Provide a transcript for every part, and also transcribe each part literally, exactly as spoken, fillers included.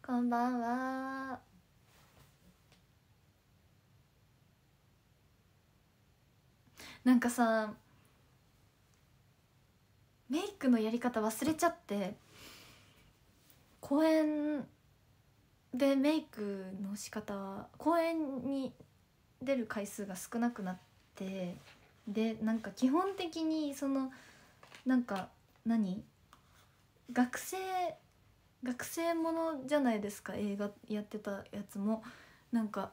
こんばんは。なんかさ、メイクのやり方忘れちゃって、公園でメイクの仕方、公園に出る回数が少なくなって、でなんか基本的にそのなんか何学生学生ものじゃないですか、映画やってたやつも。なんか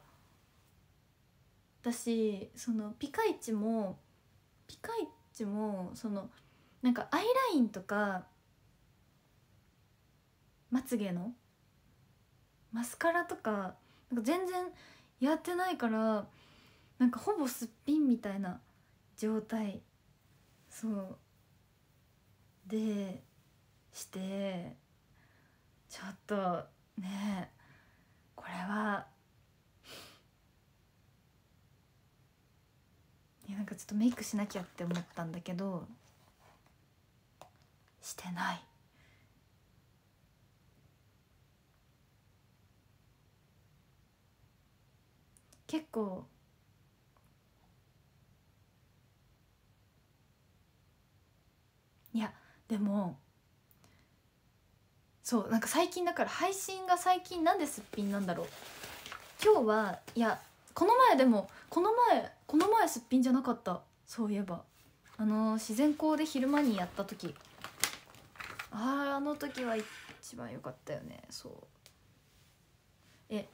私そのピカイチもピカイチもそのなんかアイラインとかまつげのマスカラとかなんか全然やってないから、なんかほぼすっぴんみたいな状態そうでしてちょっとね、これはいやなんかちょっとメイクしなきゃって思ったんだけどしてない。結構いやでもそうなんか最近だから配信が最近なんですっぴんなんだろう。今日はいやこの前でもこの前この前すっぴんじゃなかった。そういえばあの自然光で昼間にやった時、あああの時は一番良かったよね。そうえ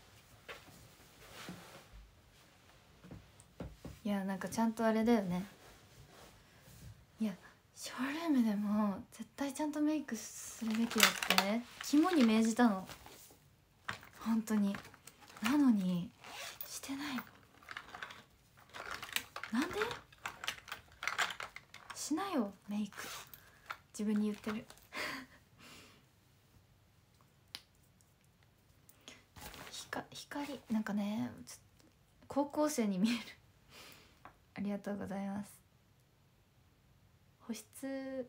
いやなんかちゃんとあれだよね。いやショールームでも絶対ちゃんとメイクするべきだってね肝に銘じたの本当に。なのにしてない。なんでしなよメイク、自分に言ってるひか光なんかね高校生に見えるありがとうございます。保湿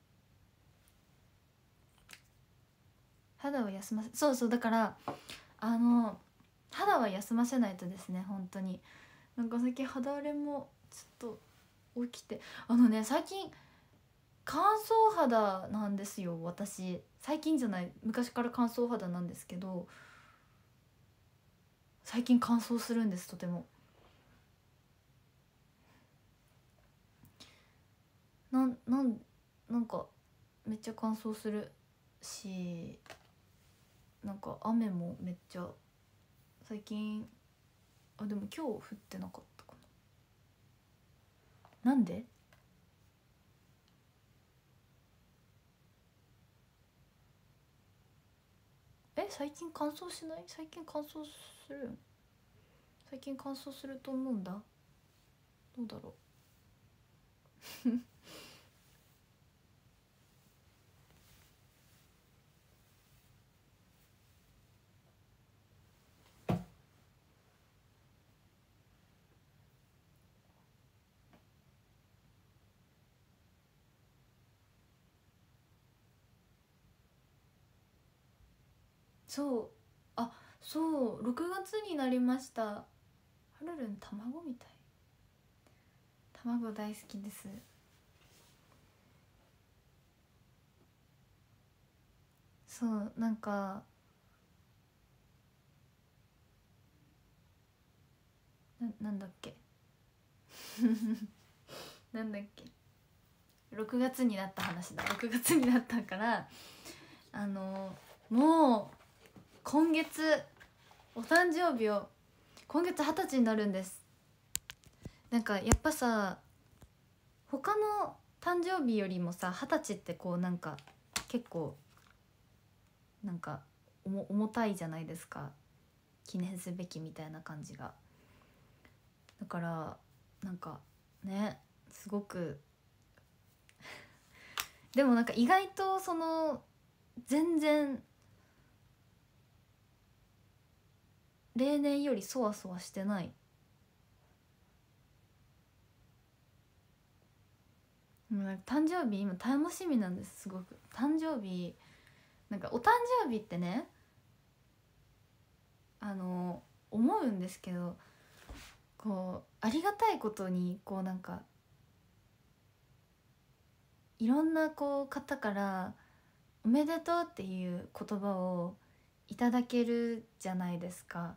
肌を休ませそうそうだからあの肌は休ませないとですね本当に。なんか最近肌荒れもちょっと起きて、あのね最近乾燥肌なんですよ私。最近じゃない昔から乾燥肌なんですけど最近乾燥するんですとても。なんなんなんかめっちゃ乾燥するし、なんか雨もめっちゃ最近、あでも今日降ってなかったかな。なんでえ最近乾燥しない？最近乾燥するん？最近乾燥すると思うんだ。どうだろうそうあそうろくがつになりました。はるるん卵みたい。卵大好きです。そうなんかななんだっけなんだっけろくがつになった話だ。ろくがつになったからあのもう今月お誕生日を今月二十歳になるんです。なんかやっぱさ他の誕生日よりもさ二十歳ってこうなんか結構なんか重重たいじゃないですか、記念すべきみたいな感じが。だからなんかねすごくでもなんか意外とその全然例年よりそわそわしてない。もうなんか誕生日今楽しみなんですすごく。誕生日なんかお誕生日ってねあの思うんですけど、こうありがたいことにこうなんかいろんなこう方から「おめでとう」っていう言葉をいただけるじゃないですか。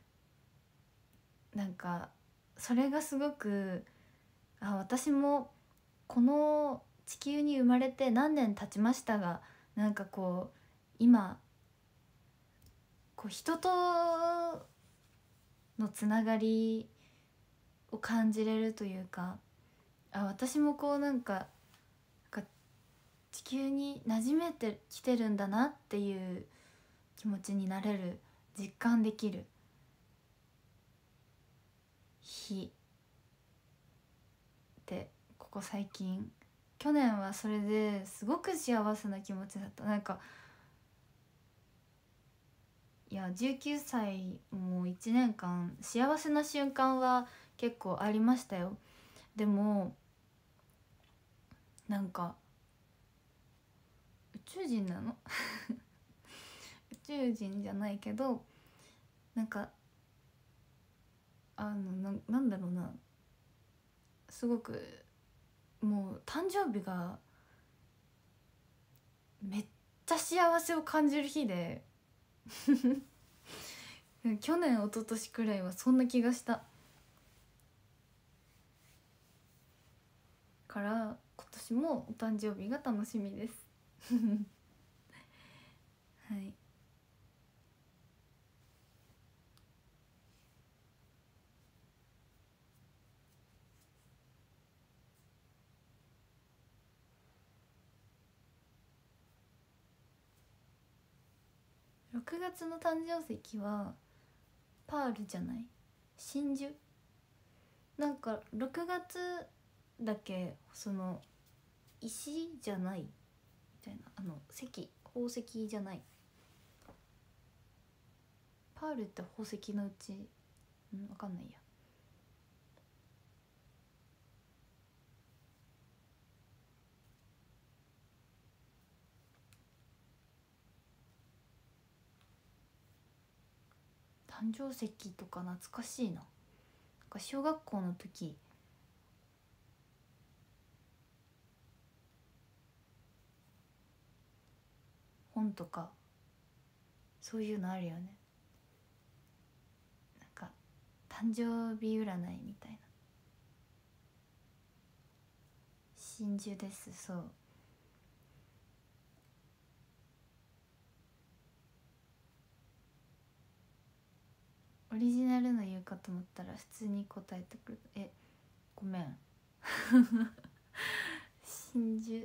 なんかそれがすごく、あ、私もこの地球に生まれて何年経ちましたが、なんかこう今こう人とのつながりを感じれるというか、あ、私もこうなんか、なんか地球に馴染めてきてるんだなっていう気持ちになれる、実感できる日で、ここ最近、去年はそれですごく幸せな気持ちだった。なんかいやじゅうきゅうさいもいちねんかん幸せな瞬間は結構ありましたよ。でもなんか宇宙人なの宇宙人じゃないけど、なんかあの な, なんだろうな、すごくもう誕生日がめっちゃ幸せを感じる日で去年一昨年くらいはそんな気がしたから今年もお誕生日が楽しみですはい。ろくがつの誕生石はパールじゃない、真珠。なんかろくがつだけその石じゃないみたいな、あの石宝石じゃない、パールって宝石のうち、うん分かんないや。誕生石とか懐かしいな。なんか小学校の時本とかそういうのあるよね。なんか誕生日占いみたいな。真珠です。そう、オリジナルの言うかと思ったら普通に答えてくる。え、ごめん真珠、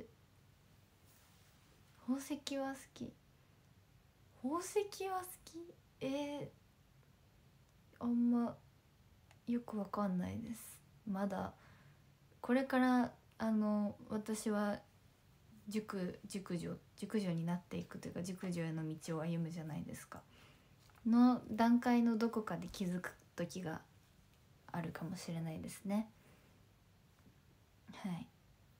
宝石は好き。宝石は好き。えー、あんまよくわかんないです。まだこれからあの私は熟熟女熟女になっていくというか、熟女への道を歩むじゃないですか。の段階のどこかで気づく時があるかもしれないですね。はい。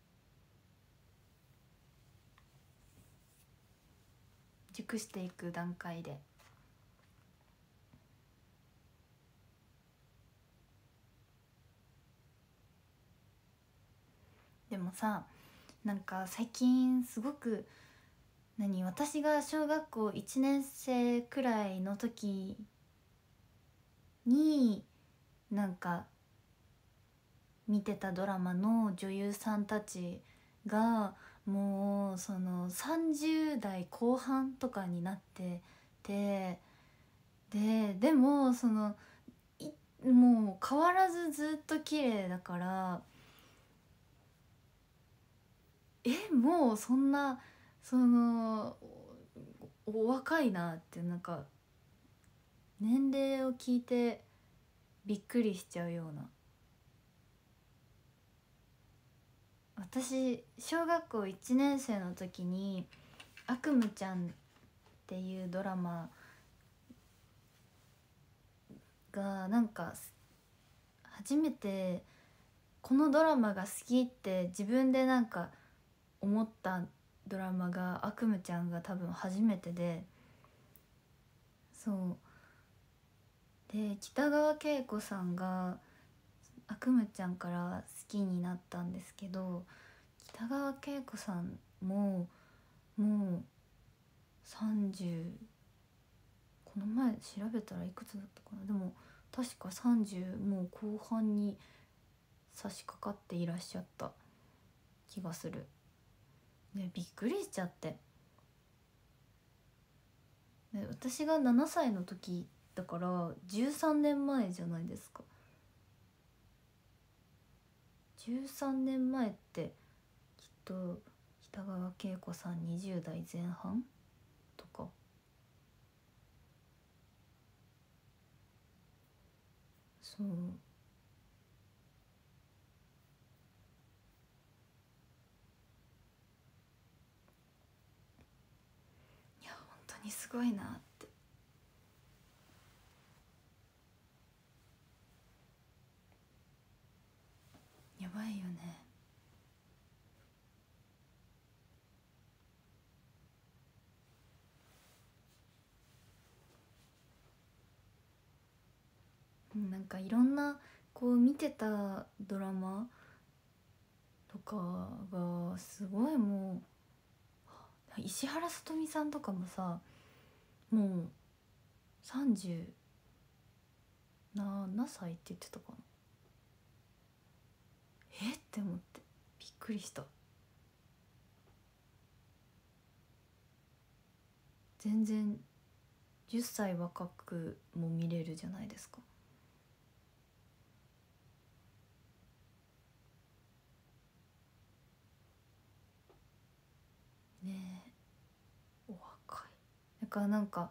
熟していく段階で。でもさ、なんか最近すごく、何、私が小学校いちねん生くらいの時になんか見てたドラマの女優さんたちがもうそのさんじゅう代後半とかになってて、ででもそのいもう変わらずずっと綺麗だから、えもうそんなそのお、お若いなって、なんか年齢を聞いてびっくりしちゃうような。私小学校いちねん生の時に「悪夢ちゃん」っていうドラマが、なんか初めてこのドラマが好きって自分でなんか思ったドラマが「悪夢ちゃん」が多分初めてで、そうで北川景子さんが悪夢ちゃんから好きになったんですけど、北川景子さんももうさんじゅう、この前調べたらいくつだったかな、でも確かさんじゅうもう後半に差し掛かっていらっしゃった気がする。でびっくりしちゃって、で私がななさいの時だからじゅうさんねんまえじゃないですか。じゅうさんねんまえってきっと北川景子さんにじゅう代前半とか。そう、いや本当にすごいなって。やばいよね。なんかいろんなこう見てたドラマとかがすごい、もう石原さとみさんとかもさ、もうさんじゅうななさいって言ってたかな。えって思ってびっくりした。全然じゅっさい若くも見れるじゃないですか。ねえ、お若い。だからなんか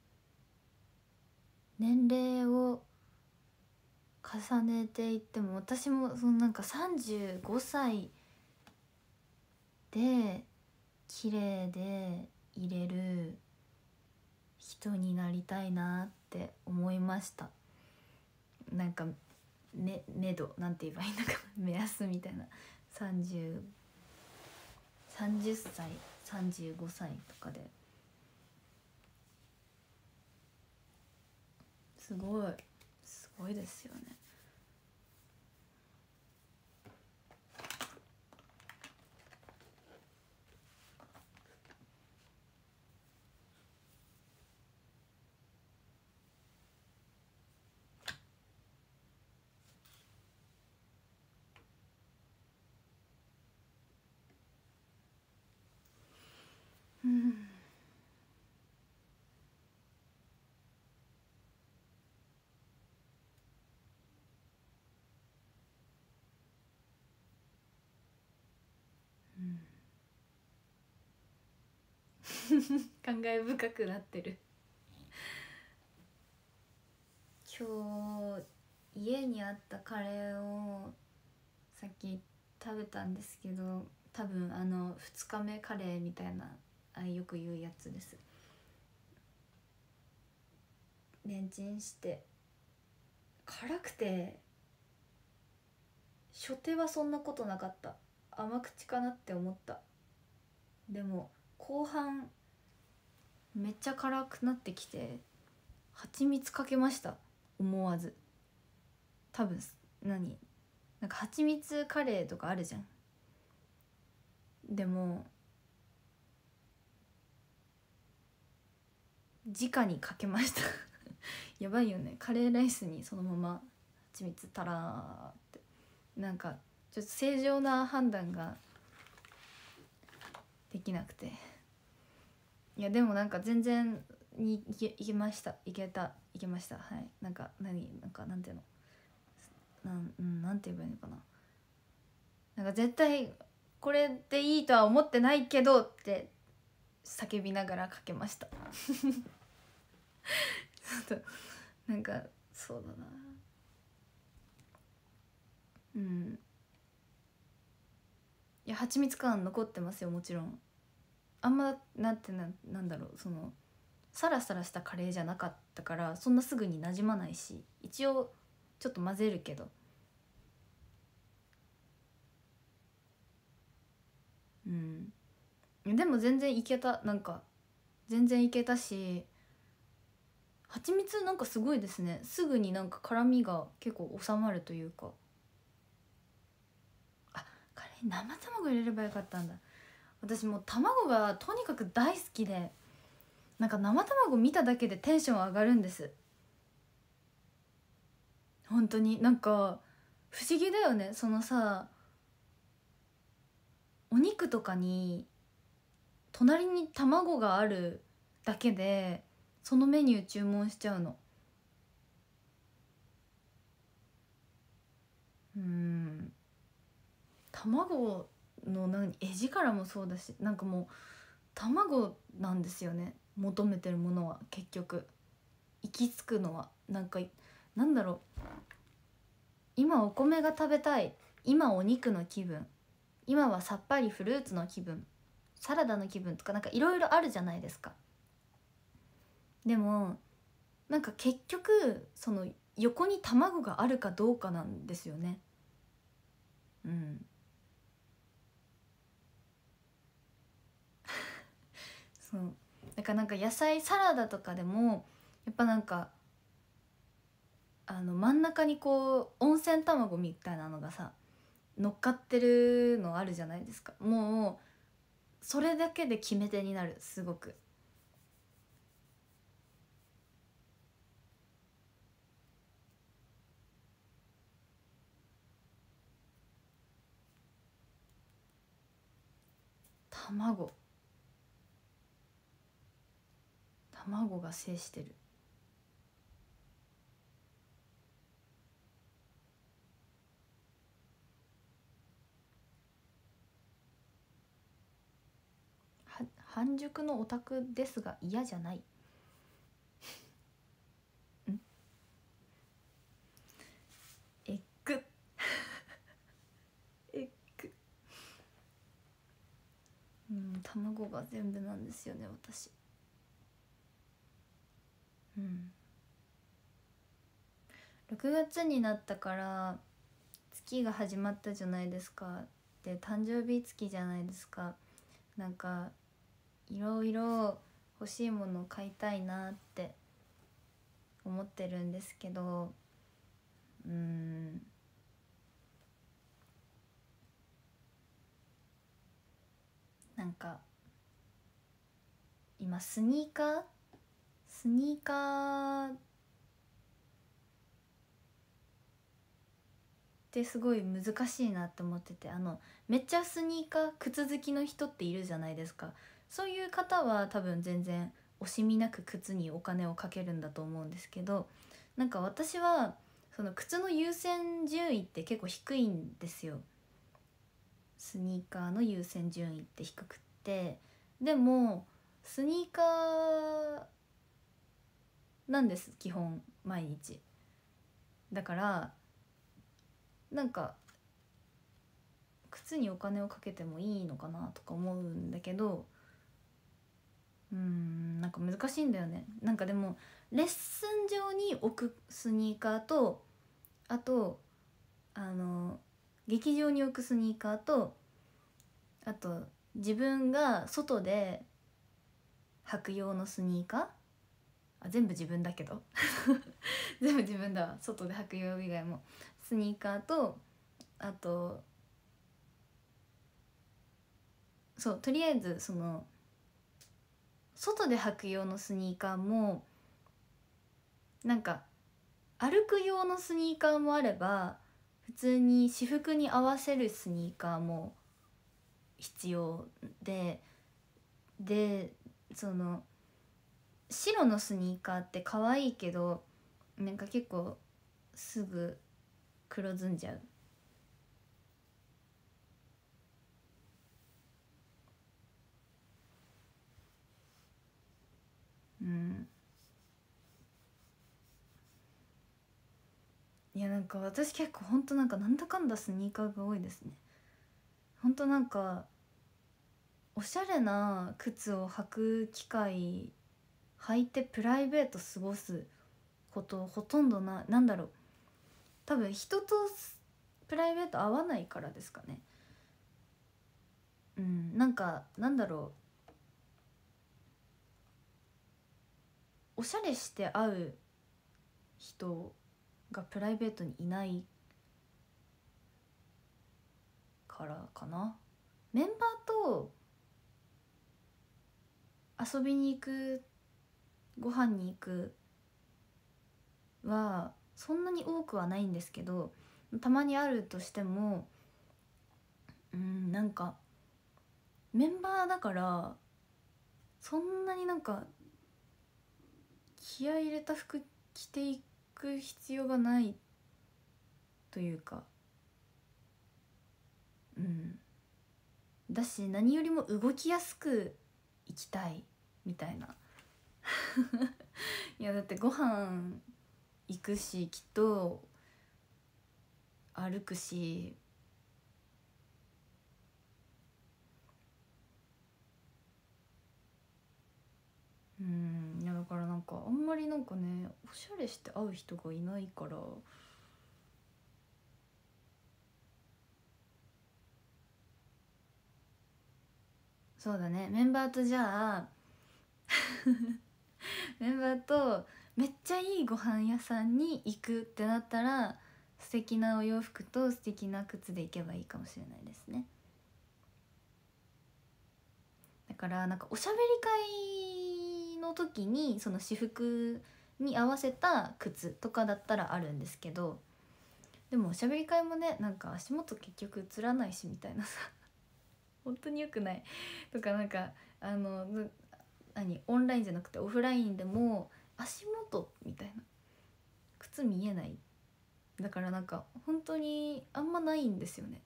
年齢を重ねていっても、私もそのなんかさんじゅうごさいで綺麗でいれる人になりたいなって思いました。なんかめめどなんて言えばいいのかな、目安みたいな。さんじゅう、さんじゅっさいさんじゅうごさいとかで、すごいすごいですよね。うん、うん、感慨深くなってる。今日家にあったカレーをさっき食べたんですけど、多分あのふつかめカレーみたいな、あよく言うやつです。レンチンして辛くて、初手はそんなことなかった、甘口かなって思った。でも後半めっちゃ辛くなってきて蜂蜜かけました、思わず。多分何なんか蜂蜜カレーとかあるじゃん。でも直にかけましたやばいよね、カレーライスにそのまま蜂蜜たらーって。なんかちょっと正常な判断ができなくて。いやでもなんか全然いけいけました、いけたいけました。はい、なんか何なんかなんていうの、なん、うん、なんて言えばいいのかな。なんか絶対これでいいとは思ってないけどって叫びながらかけましたちょっとなんかそうだな。うん、いや蜂蜜感残ってますよ、もちろん。あんまなんてな、なんだろう、そのサラサラしたカレーじゃなかったから、そんなすぐになじまないし、一応ちょっと混ぜるけど。うん、でも全然いけた、なんか全然いけたし、 蜂蜜なんかすごいですね。すぐになんか辛みが結構収まるというか。あ、カレーに生卵入れればよかったんだ。私もう卵がとにかく大好きで、なんか生卵見ただけでテンション上がるんです。本当になんか不思議だよね。そのさ、お肉とかに隣に卵があるだけでそのメニュー注文しちゃうの。うーん、卵の何絵力もそうだし、なんかもう卵なんですよね、求めてるものは。結局行き着くのはなんか、なんだろう、今お米が食べたい、今お肉の気分、今はさっぱりフルーツの気分、サラダの気分とか、なんかいろいろあるじゃないですか。でもなんか結局その横に卵があるかどうかなんですよね。うん。そうだからなんか野菜サラダとかでもやっぱなんかあの真ん中にこう温泉卵みたいなのがさ乗っかってるのあるじゃないですか。もうそれだけで決め手になる、すごく。卵卵が制してる。は半熟のオタクですが嫌じゃない。んエッグエッグうん、卵が全部なんですよね私。うんろくがつになったから月が始まったじゃないですか。で誕生日月じゃないですか。なんかいろいろ欲しいものを買いたいなって思ってるんですけど、うーんなんか今スニーカースニーカーってすごい難しいなって思ってて、あのめっちゃスニーカー靴好きの人っているじゃないですか。そういう方は多分全然惜しみなく靴にお金をかけるんだと思うんですけど、なんか私はその靴の優先順位って結構低いんですよ。スニーカーの優先順位って低くって、でもスニーカーなんです基本毎日。だからなんか靴にお金をかけてもいいのかなとか思うんだけど、うーんなんか難しいんだよね。なんかでもレッスン上に置くスニーカーと、あとあの劇場に置くスニーカーと、あと自分が外で履く用のスニーカー、あ全部自分だけど全部自分だわ、外で履く用以外も。スニーカーと、あとそうとりあえずその外で履く用のスニーカーもなんか歩く用のスニーカーもあれば、普通に私服に合わせるスニーカーも必要で、でその白のスニーカーって可愛いけどなんか結構すぐ黒ずんじゃう。うんいやなんか私結構ほんとなんかなんだかんだスニーカーが多いですね。ほんとなんかおしゃれな靴を履く機会、履いてプライベート過ごすことほとんどな、なんだろう、多分人とプライベート合わないからですかね。うんなんかなんだろう、 おしゃれして会う人がプライベートにいないからかな。メンバーと遊びに行く、ご飯に行くはそんなに多くはないんですけど、たまにあるとしても、うんなんかメンバーだからそんなになんか気合い入れた服着ていく必要がないというか、うんだし、何よりも動きやすく行きたいみたいな。いやだってご飯行くし、きっと歩くし、うんいやだからなんかあんまりなんかね、おしゃれして会う人がいないから、そうだね、メンバーとじゃあメンバーとめっちゃいいご飯屋さんに行くってなったら、素敵なお洋服と素敵な靴で行けばいいかもしれないですね。だからなんかおしゃべり会の時にその私服に合わせた靴とかだったらあるんですけど、でもおしゃべり会もね、なんか足元結局映らないしみたいなさ本当に良くないとか、なんかあのぬ何オンラインじゃなくてオフラインでも足元みたいな、靴見えない、だからなんか本当にあんまないんですよね。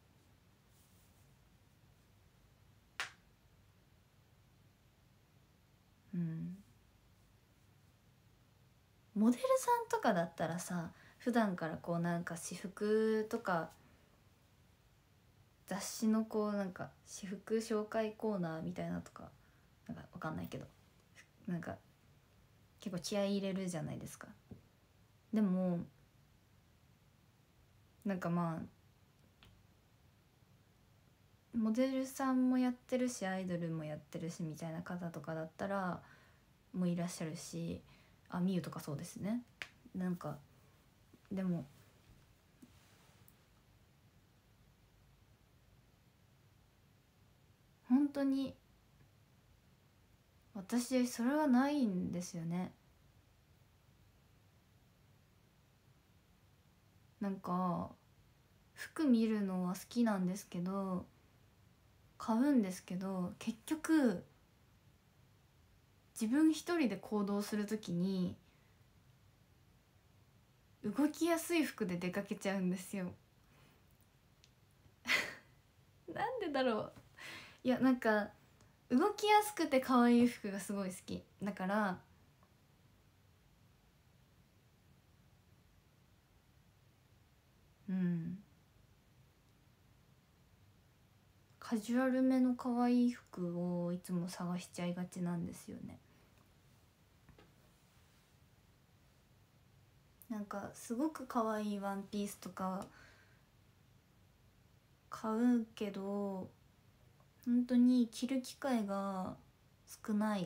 うんモデルさんとかだったらさ、普段からこうなんか私服とか雑誌のこうなんか私服紹介コーナーみたいなとか、なんかわかんないけど、なんか結構気合い入れるじゃないですか。でもなんかまあモデルさんもやってるしアイドルもやってるしみたいな方とかだったらもういらっしゃるし、あみゆとかそうですね。なんかでも本当に私それはないんですよね。なんか服見るのは好きなんですけど、買うんですけど、結局自分一人で行動するときに動きやすい服で出かけちゃうんですよ。なんでだろう。いやなんか動きやすくて可愛い服がすごい好きだから、うんカジュアルめの可愛い服をいつも探しちゃいがちなんですよね。なんかすごく可愛いワンピースとか買うけど、本当に着る機会が少ない。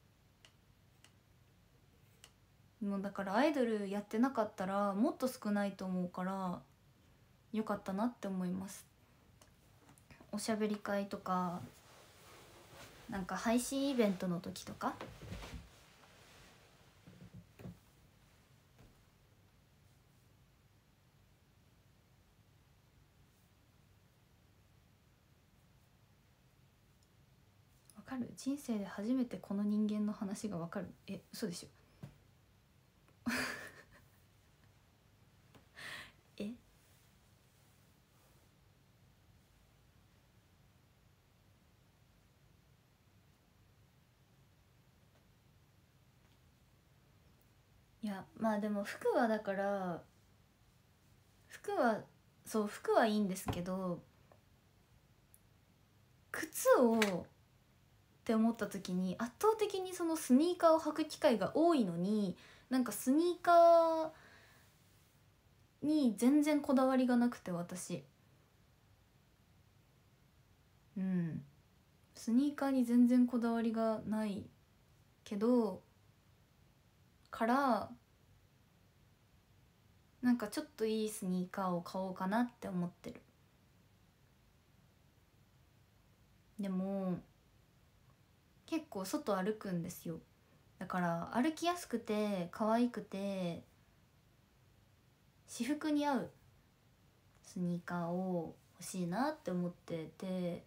もうだからアイドルやってなかったらもっと少ないと思うから、よかったなって思います。おしゃべり会とかなんか配信イベントの時とか、わかる？人生で初めてこの人間の話がわかる。え嘘でしょ？えいやまあでも服はだから服はそう服はいいんですけど、靴をって思った時に圧倒的にそのスニーカーを履く機会が多いのに、なんかスニーカーに全然こだわりがなくて、私うんスニーカーに全然こだわりがないけど、 からなんかちょっといいスニーカーを買おうかなって思ってる。でも結構外歩くんですよ。だから歩きやすくて可愛くて私服に合うスニーカーを欲しいなって思ってて、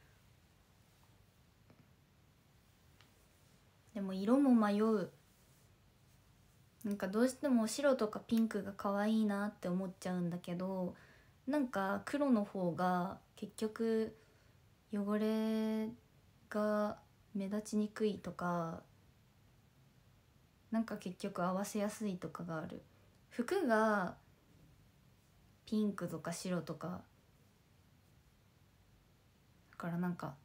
でも色も迷う。なんかどうしても白とかピンクが可愛いなって思っちゃうんだけど、なんか黒の方が結局汚れが目立ちにくいとか、なんか結局合わせやすいとかがある。服がピンクとか白とかだからなんか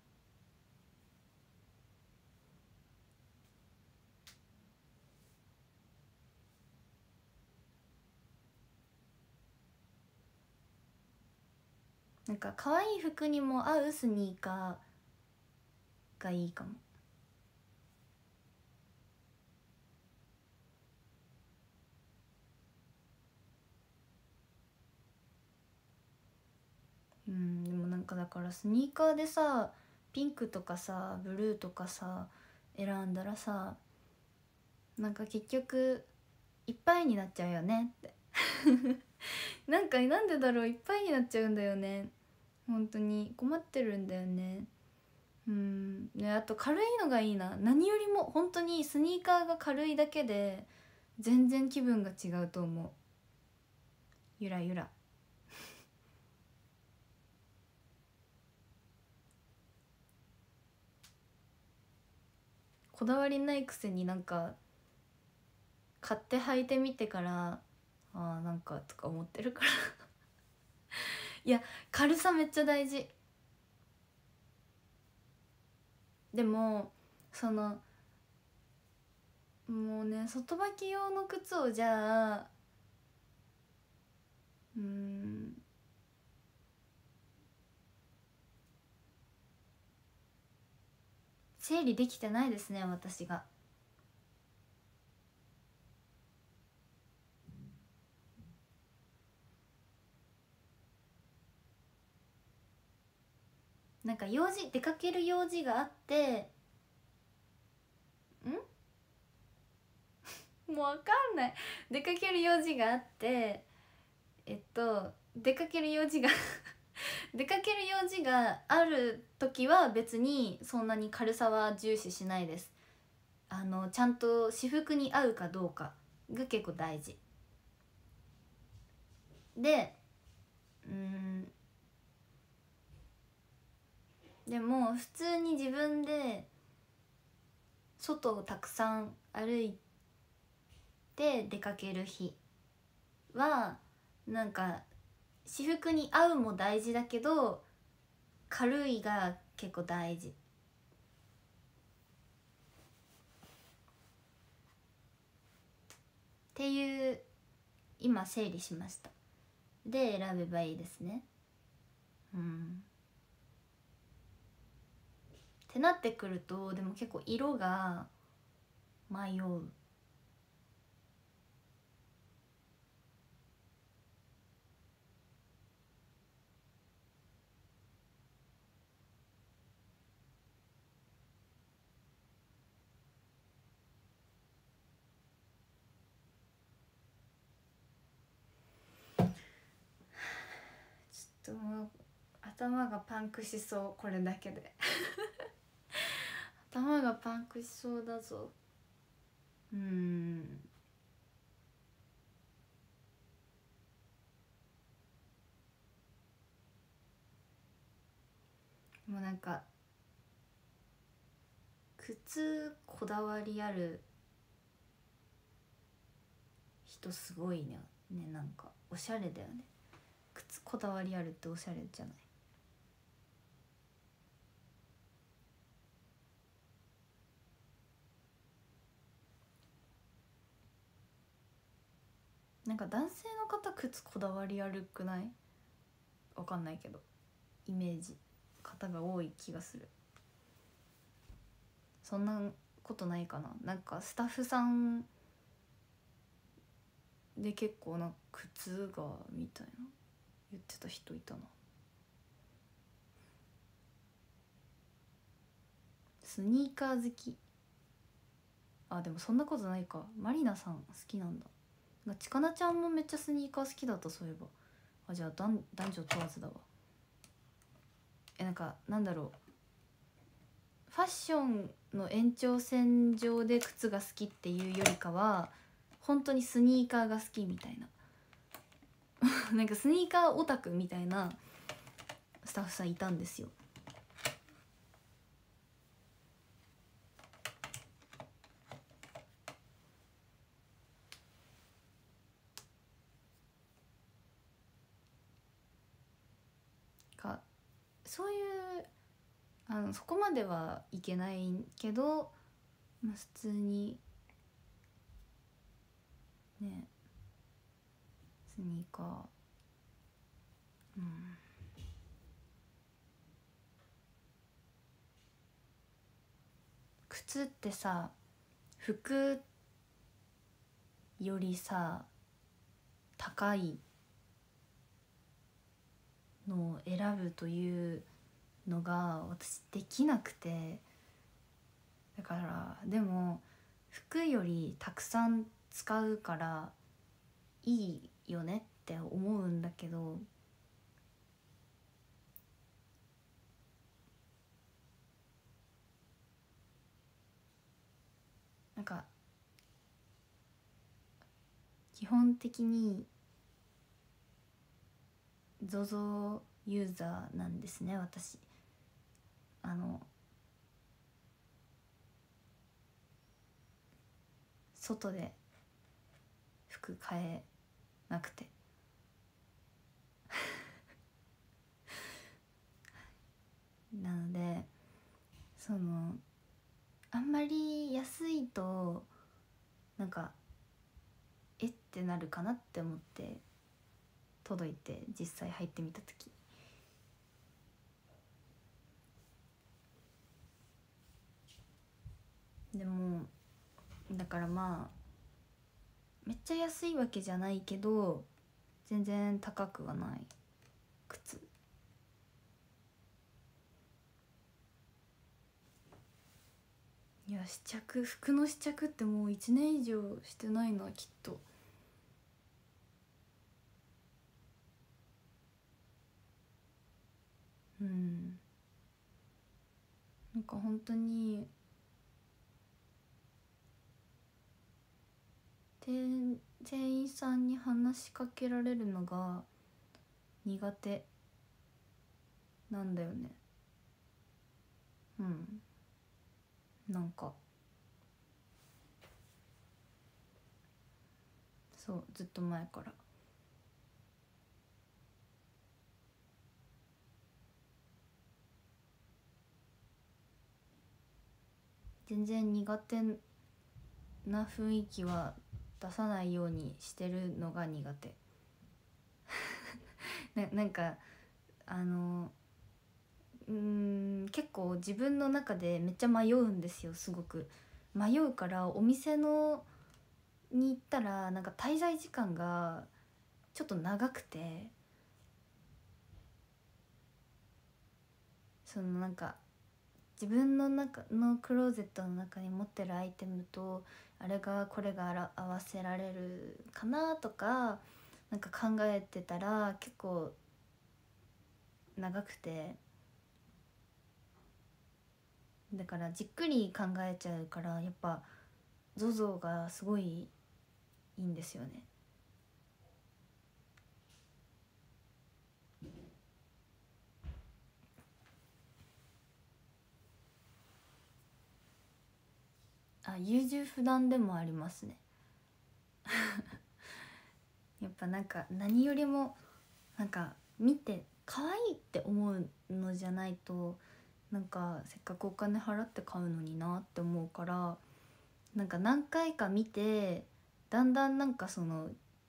なんか可愛い服にも合うスニーカーがいいかも。うん、でもなんかだからスニーカーでさピンクとかさブルーとかさ選んだらさ、なんか結局いっぱいになっちゃうよねってなんかなんでだろう、いっぱいになっちゃうんだよね。本当に困ってるんだよね。うんで、あと軽いのがいいな。何よりも本当にスニーカーが軽いだけで全然気分が違うと思う。ゆらゆら。こだわりないくせになんか買って履いてみてからあーなんかとか思ってるからいや軽さめっちゃ大事。でもそのもうね、外履き用の靴をじゃあうーん整理できてないですね私が。なんか用事出かける用事があって、んもうわかんない。出かける用事があってえっと出かける用事が出かける用事がある時は別にそんなに軽さは重視しないです。あのちゃんと私服に合うかどうかが結構大事で、うーんでも普通に自分で外をたくさん歩いて出かける日はなんか私服に合うも大事だけど軽いが結構大事っていう今整理しました。で選べばいいですね。うんってなってくるとでも結構色が迷う。ちょっともう頭がパンクしそう、これだけで頭がパンクしそうだぞ。うーんもうなんか靴こだわりある人すごいね。ね、なんかおしゃれだよね。靴こだわりあるっておしゃれじゃない。なんか男性の方靴こだわりあるくない？わかんないけどイメージ方が多い気がする。そんなことないかな。なんかスタッフさんで結構な靴がみたいな言ってた人いたな。スニーカー好き。あでもそんなことないか、マリナさん好きなんだ。ちかなちゃんもめっちゃスニーカー好きだった、そういえば。あじゃあ男男女問わずだわ。えなんかなんだろう、ファッションの延長線上で靴が好きっていうよりかは本当にスニーカーが好きみたいななんかスニーカーオタクみたいなスタッフさんいたんですよ。かそういうあのそこまではいけないけど、まあ、普通にねスニーカー、うん、靴ってさ服よりさ高いのを選ぶというのが私できなくて、だからでも服よりたくさん使うからいいよねって思うんだけど、なんか基本的に ゾゾ ユーザーなんですね私。あの外で服買えなくてなのでそのあんまり安いとなんかえってなるかなって思って届いて実際入ってみた時、でもだからまあめっちゃ安いわけじゃないけど全然高くはない靴。いや試着服の試着ってもういちねん以上してないなきっと。うんなんか本当に店店員さんに話しかけられるのが苦手なんだよね。うんなんかそうずっと前から全然苦手な雰囲気は出さないようにしてるのが苦手な, なんかあのうーん結構自分の中でめっちゃ迷うんですよ。すごく迷うからお店のに行ったらなんか滞在時間がちょっと長くて、そのなんか自分の中のクローゼットの中に持ってるアイテムとあれがこれがあら合わせられるかなとかなんか考えてたら結構長くて、だからじっくり考えちゃうからやっぱ ゾゾ がすごいいいんですよね。あ優柔不断でもありますねやっぱなんか何よりもなんか見て可愛いって思うのじゃないとなんかせっかくお金払って買うのになって思うから、なんか何回か見てだんだんなんかその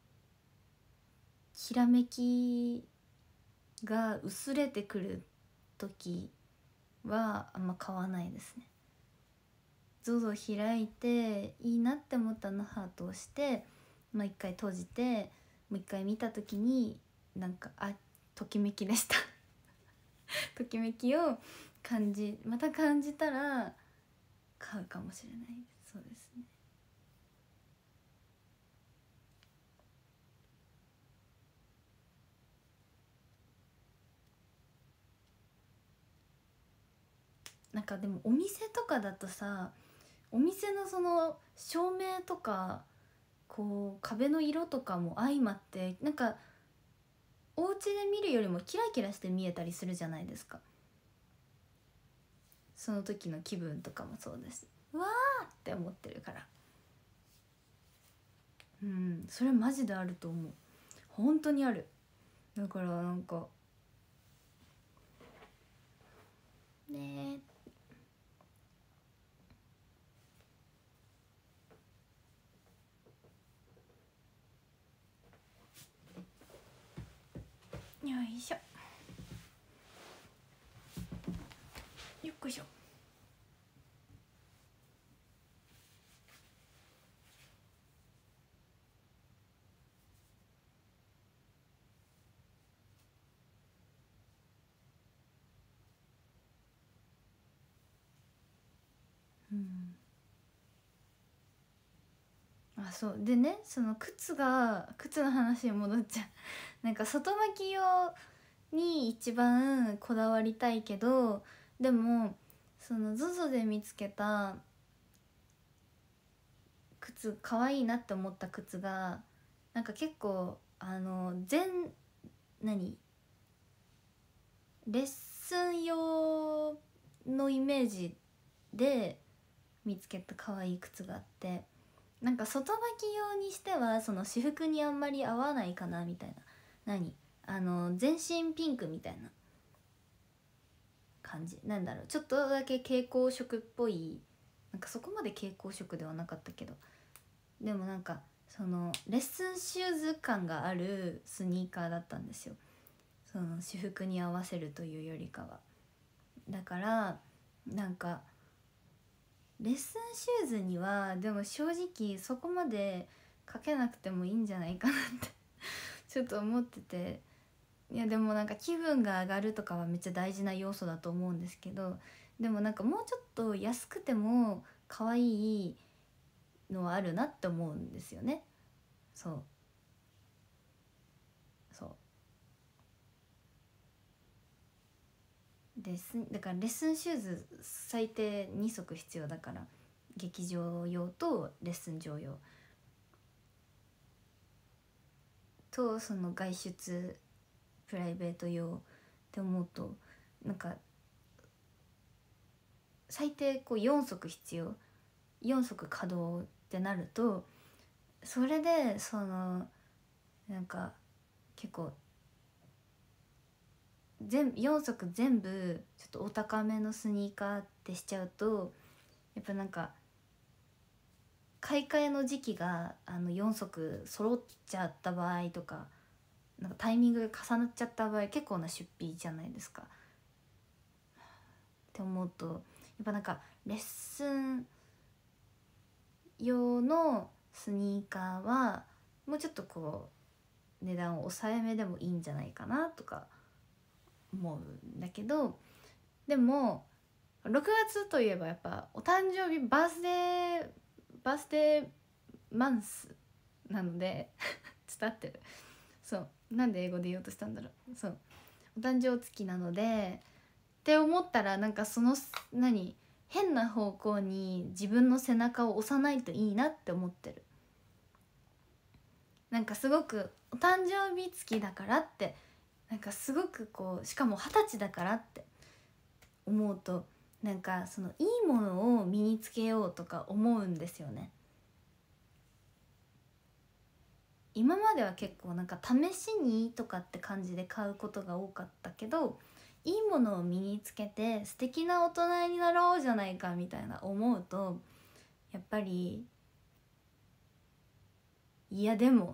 ひらめきが薄れてくる時はあんま買わないですね。ゾゾ開いていいなって思ったのハートを押してまあ一回閉じてもう一回見た時になんかあときめきでしたときめきを感じまた感じたら買うかもしれない。そうですね。なんかでもお店とかだとさ、お店のその照明とかこう壁の色とかも相まってなんかお家で見るよりもキラキラして見えたりするじゃないですか。その時の気分とかもそうだし、うわーって思ってるから、うん、それマジであると思う。本当にある。だからなんかねえ、よいしょよっこいしょ。うん、あ、そうでね、その靴が靴の話に戻っちゃうなんか外履き用に一番こだわりたいけど、でもその ゾゾ で見つけた靴可愛いなって思った靴がなんか結構あの全何レッスン用のイメージで見つけた可愛い靴があって、なんか外履き用にしてはその私服にあんまり合わないかなみたいな、何あの全身ピンクみたいな感じなんだろう、ちょっとだけ蛍光色っぽい、なんかそこまで蛍光色ではなかったけど、でもなんかそのレッスンシューズ感があるスニーカーだったんですよ。その私服に合わせるというよりかは。だからなんかレッスンシューズにはでも正直そこまでかけなくてもいいんじゃないかなってちょっと思ってて、いやでもなんか気分が上がるとかはめっちゃ大事な要素だと思うんですけど、でもなんかもうちょっと安くても可愛いのはあるなって思うんですよね。そうそうです。だからレッスンシューズ最低に足必要だから、劇場用とレッスン場用とその外出プライベート用って思うと、なんか最低こうよん足必要、よん足稼働ってなると、それでそのなんか結構全よん足全部ちょっとお高めのスニーカーってしちゃうと、やっぱなんか買い替えの時期があのよん足揃っちゃった場合とか、なんかタイミングが重なっちゃった場合結構な出費じゃないですか。って思うとやっぱなんかレッスン用のスニーカーはもうちょっとこう値段を抑えめでもいいんじゃないかなとか思うんだけど、でもろくがつといえばやっぱお誕生日バースデーバースデーマンスなので伝ってる、そうなんで英語で言おうとしたんだろう、そうお誕生月なのでって思ったら、なんかその何変な方向に自分の背中を押さないといいなって思ってる。なんかすごくお誕生日月だからって、なんかすごくこうしかも二十歳だからって思うと、なんかそのいいものを身につけようとか思うんですよね。今までは結構なんか試しにとかって感じで買うことが多かったけど、いいものを身につけて素敵な大人になろうじゃないかみたいな思うと、やっぱりいやでも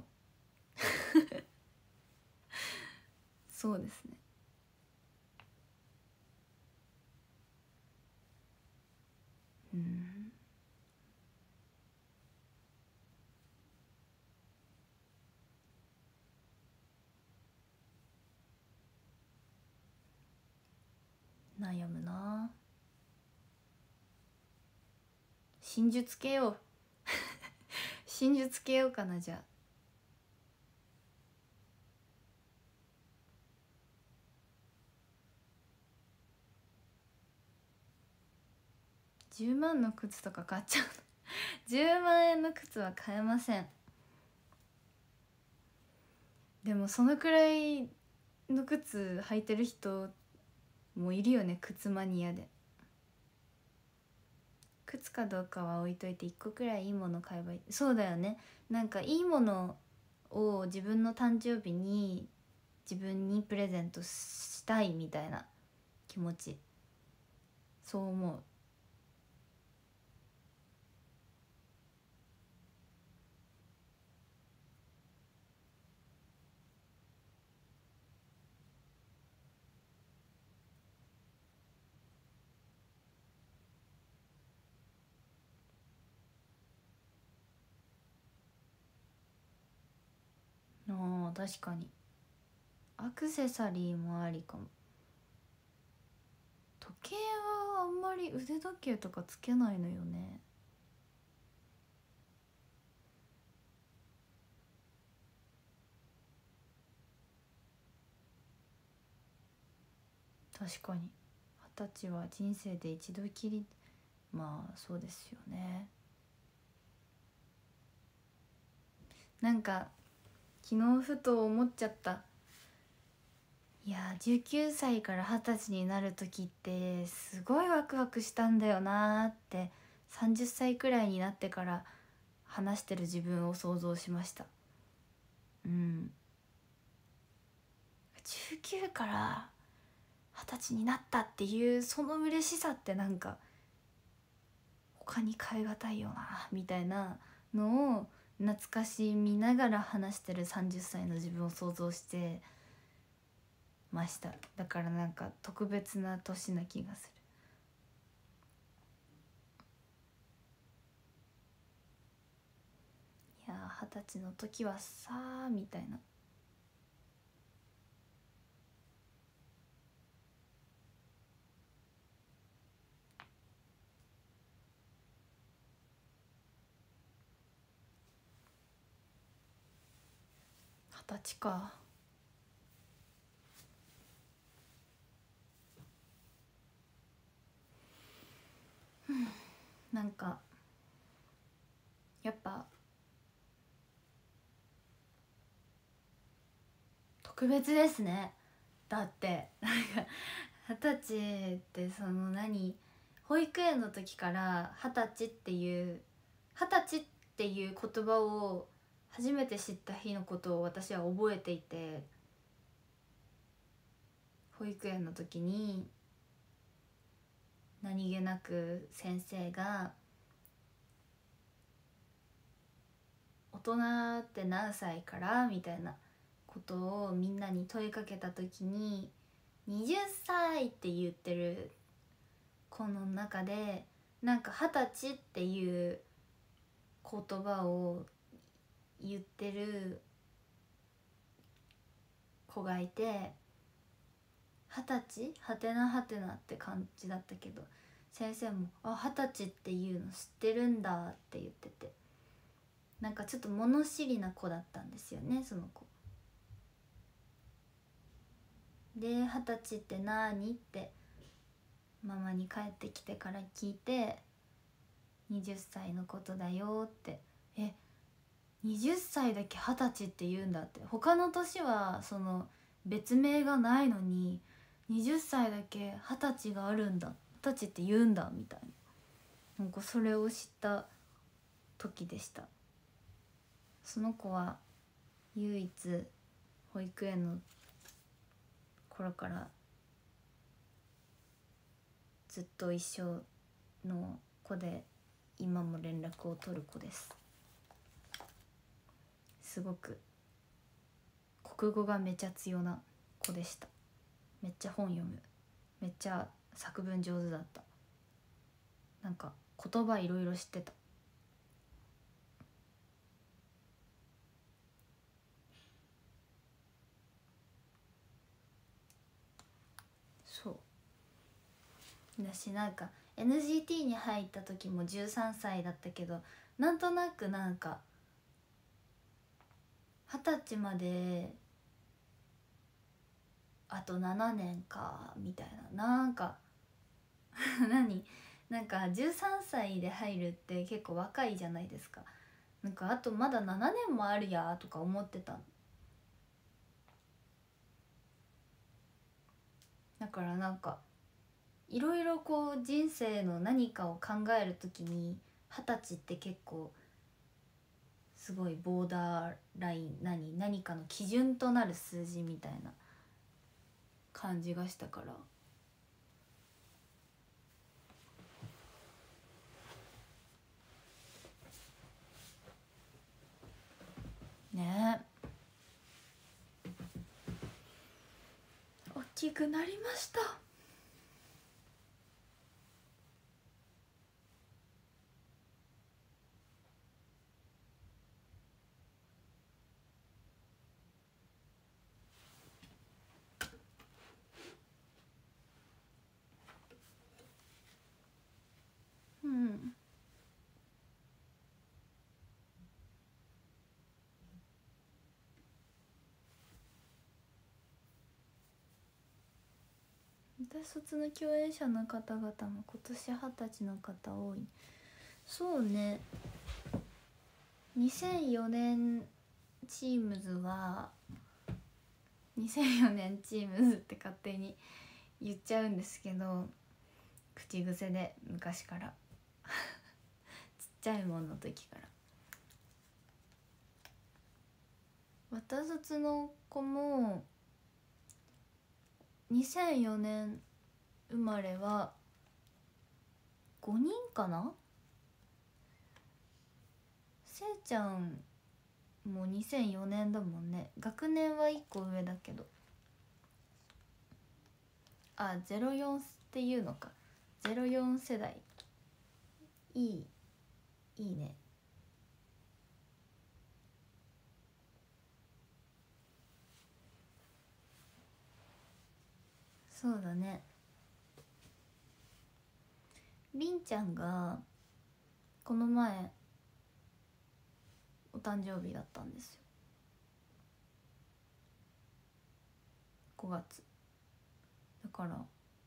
そうですね。うん悩むな。真珠つけよう真珠つけようかな。じゃあじゅうまんの靴とか買っちゃうのじゅうまんえんの靴は買えません。でもそのくらいの靴履いてる人もいるよね、靴マニアで。靴かどうかは置いといていっこくらいいいもの買えばいい。そうだよね。なんかいいものを自分の誕生日に自分にプレゼントしたいみたいな気持ち、そう思う。あー確かにアクセサリーもありかも。時計はあんまり腕時計とかつけないのよね。確かに二十歳は人生で一度きり。まあそうですよね。なんか昨日ふと思っちゃった。いやじゅうきゅうさいからはたちになる時ってすごいワクワクしたんだよなーってさんじゅっさいくらいになってから話してる自分を想像しました。うん、じゅうきゅうからはたちになったっていうその嬉しさってなんか他に変え難いよなみたいなのを懐かしみながら話してるさんじゅっさいの自分を想像してました。だからなんか特別な年な気がする。いや二十歳の時はさあみたいな。二十歳か。なんかやっぱ特別ですね。だってなんか二十歳ってその何、保育園の時から二十歳っていう二十歳っていう言葉を初めて知った日のことを私は覚えていて、保育園の時に何気なく先生が大人って何歳からみたいなことをみんなに問いかけた時にはたちって言ってる子の中でなんか二十歳っていう言葉を言ってる子がいて、二十歳はてなはてなって感じだったけど、先生も「あ二十歳っていうの知ってるんだ」って言ってて、なんかちょっと物知りな子だったんですよねその子で。二十歳ってなーにってママに帰ってきてから聞いて、はたちのことだよって。えはたちだけ二十歳って言うんだって。他の年はその別名がないのにはたちだけ二十歳があるんだ、二十歳って言うんだみたいな、なんかそれを知った時でした。その子は唯一保育園の頃からずっと一緒の子で今も連絡を取る子です。すごく国語がめちゃ強な子でした。めっちゃ本読む、めっちゃ作文上手だった。なんか言葉いろいろ知ってた。そうだし、なんか エヌジーティー に入った時もじゅうさんさいだったけど、なんとなくなんか二十歳まであとななねんかみたいな、なんか何なんかじゅうさんさいで入るって結構若いじゃないですか。なんかあとまだななねんもあるやとか思ってた。だからなんかいろいろこう人生の何かを考えるときに二十歳って結構すごいボーダーライン、何何かの基準となる数字みたいな感じがしたからね。大きくなりました。うん。私卒の共演者の方々も今年二十歳の方多い。そうね、にせんよねんチームズはにせんよねんチームズって勝手に言っちゃうんですけど、口癖で昔からちっちゃいもんの時から。私卒の子もにせんよねん生まれはごにんかな。せいちゃんもにせんよねんだもんね。学年はいっこ上だけど、あ、ゼロよんっていうのか、ゼロよん世代。いいいいね。そうだね。りんちゃんがこの前お誕生日だったんですよ、ごがつ。だから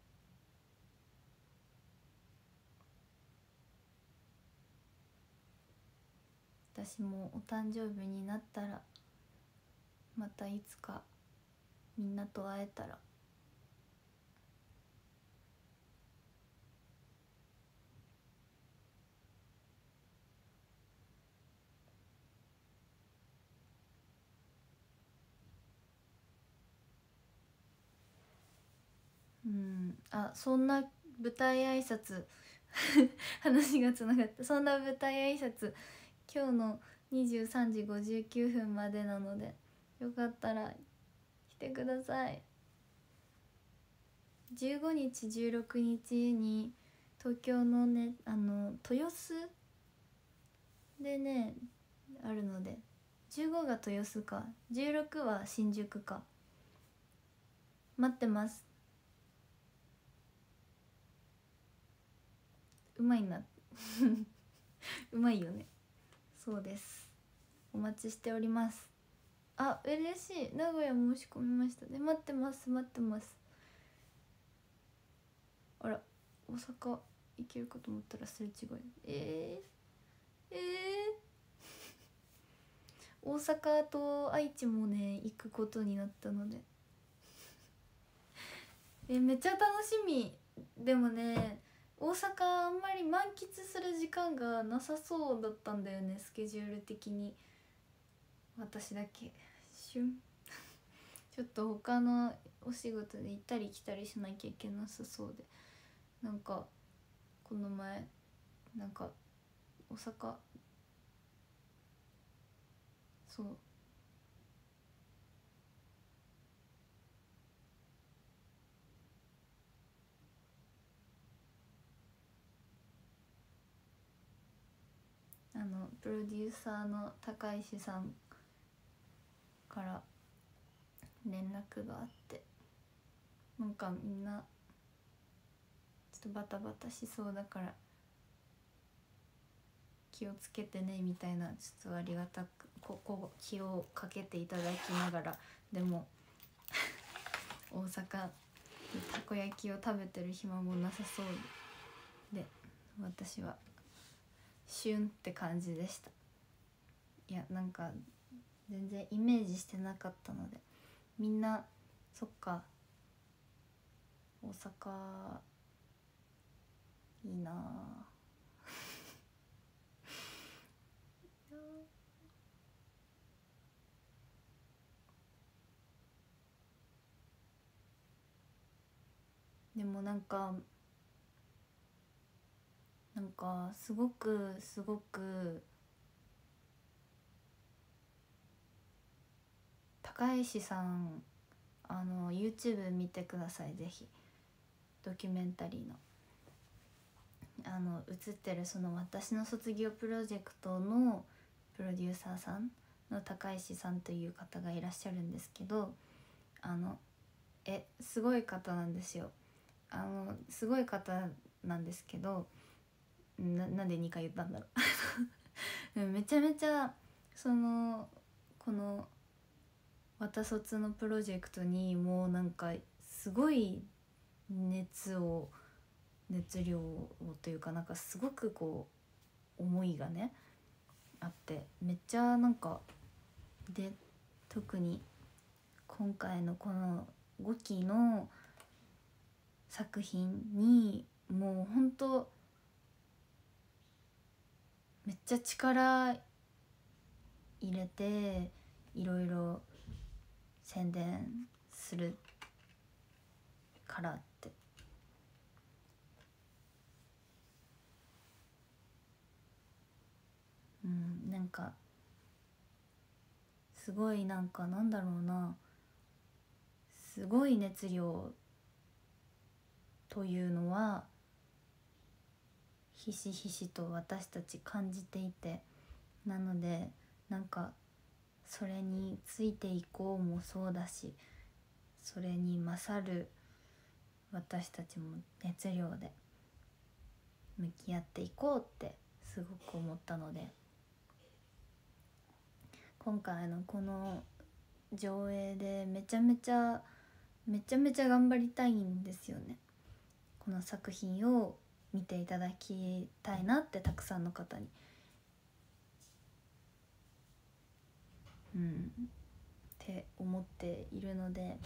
私もお誕生日になったらまたいつかみんなと会えたらうん。あ、そんな舞台挨拶話がつながった。そんな舞台挨拶今日のにじゅうさんじごじゅうきゅうふんまでなので、よかったら来てください。じゅうごにちじゅうろくにちに東京のね、あの豊洲でねあるので、じゅうごが豊洲かじゅうろくは新宿か。待ってます。うまいなうまいよね。そうです、お待ちしております。あ、嬉しい。名古屋申し込みましたね。待ってます待ってます。あら、大阪行けるかと思ったらすれ違い。えー、えー、大阪と愛知もね行くことになったのでえ、めっちゃ楽しみ。でもね、大阪あんまり満喫する時間がなさそうだったんだよね、スケジュール的に。私だけしゅんちょっと他のお仕事で行ったり来たりしなきゃいけなさそうで、なんかこの前なんか大阪、そう、あのプロデューサーの高石さんから連絡があって、なんかみんなちょっとバタバタしそうだから気をつけてねみたいな、ちょっとありがたくここ気をかけていただきながら、でも大阪でたこ焼きを食べてる暇もなさそうで、私はシュンって感じでした。いやなんか全然イメージしてなかったので、みんなそっか大阪いいなあでもなんかなんかすごくすごく高石さん、あの YouTube 見てくださいぜひ。ドキュメンタリーのあの映ってるその私の卒業プロジェクトのプロデューサーさんの高石さんという方がいらっしゃるんですけど、あのえすごい方なんですよ。あのすごい方なんですけど、な, なんでにかい言ったんだろうでもめちゃめちゃそのこの「わた卒」のプロジェクトにもうなんかすごい熱を熱量をというか、なんかすごくこう思いがねあって、めっちゃなんかで、特に今回のこのごきの作品にもうほんとめっちゃ力入れていろいろ宣伝するからって、うんなんかすごいなんかなんだろうな、すごい熱量というのはひしひしと私たち感じていて、なのでなんかそれについていこうもそうだし、それに勝る私たちも熱量で向き合っていこうってすごく思ったので、今回のこの上映でめちゃめちゃめちゃめちゃ頑張りたいんですよね。この作品を見ていただきたいなって、たくさんの方にうんって思っているので、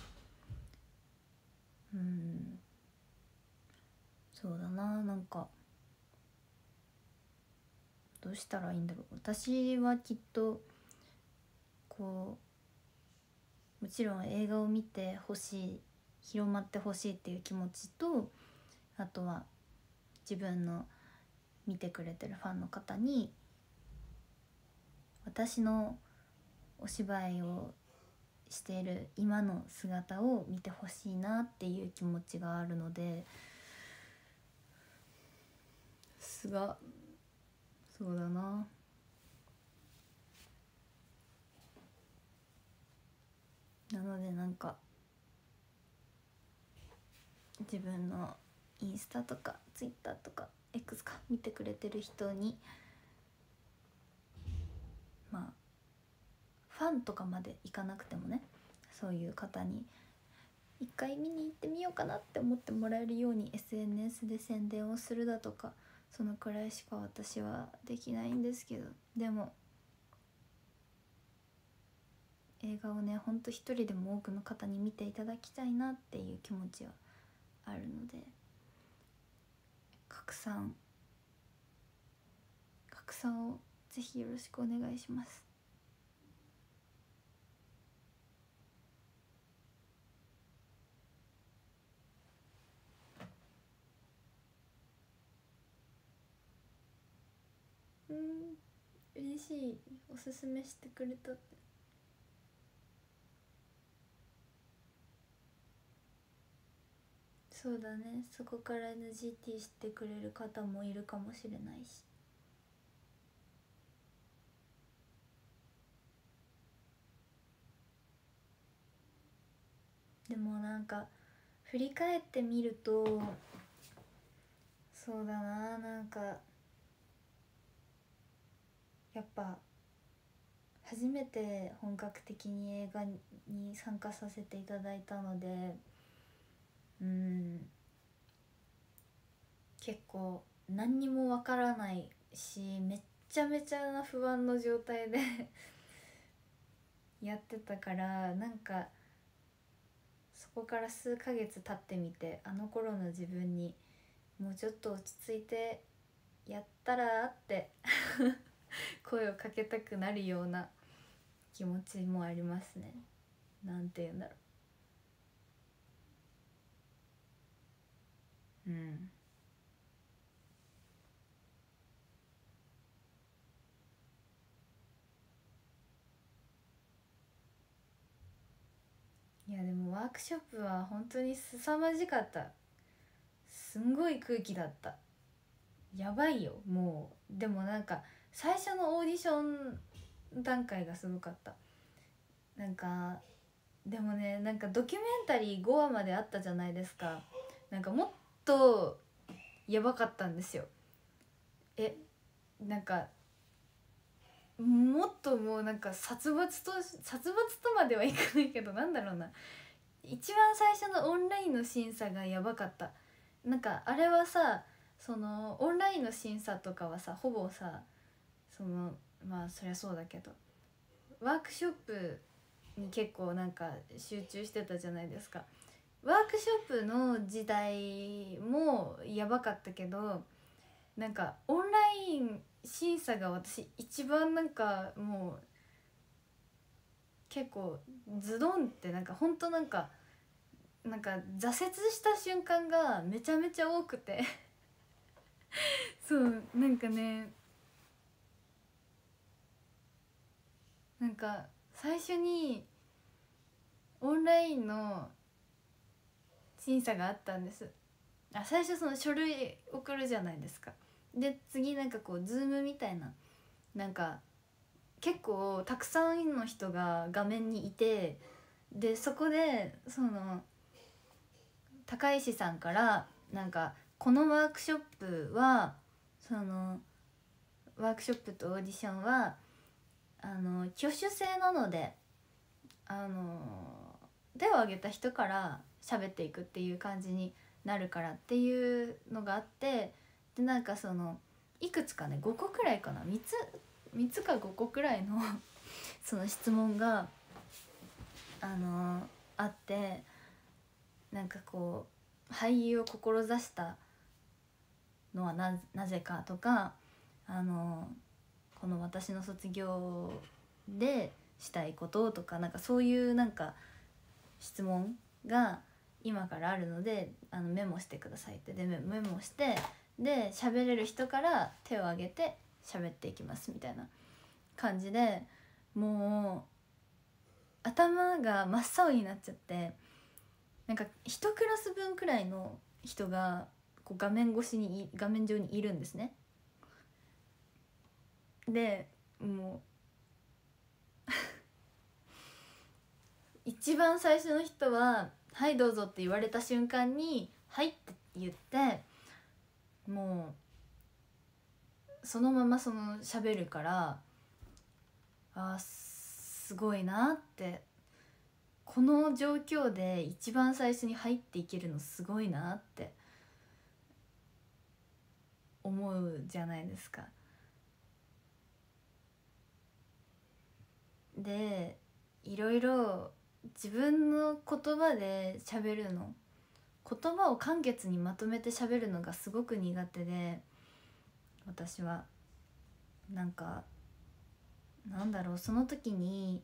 うんそうだな、なんかどうしたらいいんだろう。私はきっとこうもちろん映画を見てほしい、広まってほしいっていう気持ちと、あとは自分の見てくれてるファンの方に私のお芝居をしている今の姿を見てほしいなっていう気持ちがあるので、すがそうだな、なのでなんか自分のインスタとかツイッターとか X か見てくれてる人に、まあファンとかまでいかなくてもね、そういう方に一回見に行ってみようかなって思ってもらえるように エスエヌエス で宣伝をするだとか、そのくらいしか私はできないんですけど、でも映画をねほんと一人でも多くの方に見ていただきたいなっていう気持ちはあるので、拡散拡散をぜひよろしくお願いします。うん嬉しい、おすすめしてくれたって。そうだね、そこから エヌジーティー してくれる方もいるかもしれないし、でもなんか振り返ってみるとそうだな、なんかやっぱ初めて本格的に映画に参加させていただいたので、うん結構何にもわからないし、めっちゃめちゃな不安の状態でやってたから、なんかそこから数ヶ月経ってみて、あの頃の自分にもうちょっと落ち着いてやったらって声をかけたくなるような気持ちもありますね。なんて言うんだろう。うんいやでもワークショップは本当に凄まじかった。すんごい空気だった。やばいよもう。でもなんか最初のオーディション段階がすごかった。なんかでもね、なんかドキュメンタリーごわまであったじゃないですか。なんかもっとやばかったんですよ。えなんかもっともうなんか殺伐と殺伐とまではいかないけど、なんだろうな、一番最初のオンラインの審査がやばかった。なんかあれはさ、そのオンラインの審査とかはさ、ほぼさ、そのまあそりゃそうだけどワークショップに結構なんか集中してたじゃないですか。ワークショップの時代もやばかったけど、なんかオンライン審査が私一番なんかもう結構ズドンって、なんかほんとなんかなんか挫折した瞬間がめちゃめちゃ多くてそうなんかね、なんか最初にオンラインの審査があったんです。あ最初その書類送るじゃないですか。で次なんかこうズームみたいな、なんか結構たくさんの人が画面にいて、でそこでその高石さんからなんかこのワークショップはそのワークショップとオーディションはあの挙手制なので、あの手を挙げた人から喋っていくっていう感じになるからっていうのがあって、でなんかそのいくつかね、ごこくらいかな、みっつみっつかごこくらいのその質問があのあって、なんかこう俳優を志したのは な, なぜかとか、あのこの私の卒業でしたいこととか、なんかそういうなんか質問が今からあるので、あのメモしてくださいって。でメモして、で喋れる人から手を挙げて喋っていきますみたいな感じで、もう頭が真っ青になっちゃって、なんか一クラス分くらいの人がこう画面越しに画面上にいるんですね。でもう一番最初の人は「はいどうぞ」って言われた瞬間に「はい」って言って、もうそのままその喋るから、あーすごいなって、この状況で一番最初に入っていけるのすごいなって思うじゃないですか。でいろいろ自分の言葉で喋るの、言葉を簡潔にまとめて喋るのがすごく苦手で、私はなんかなんだろう、その時に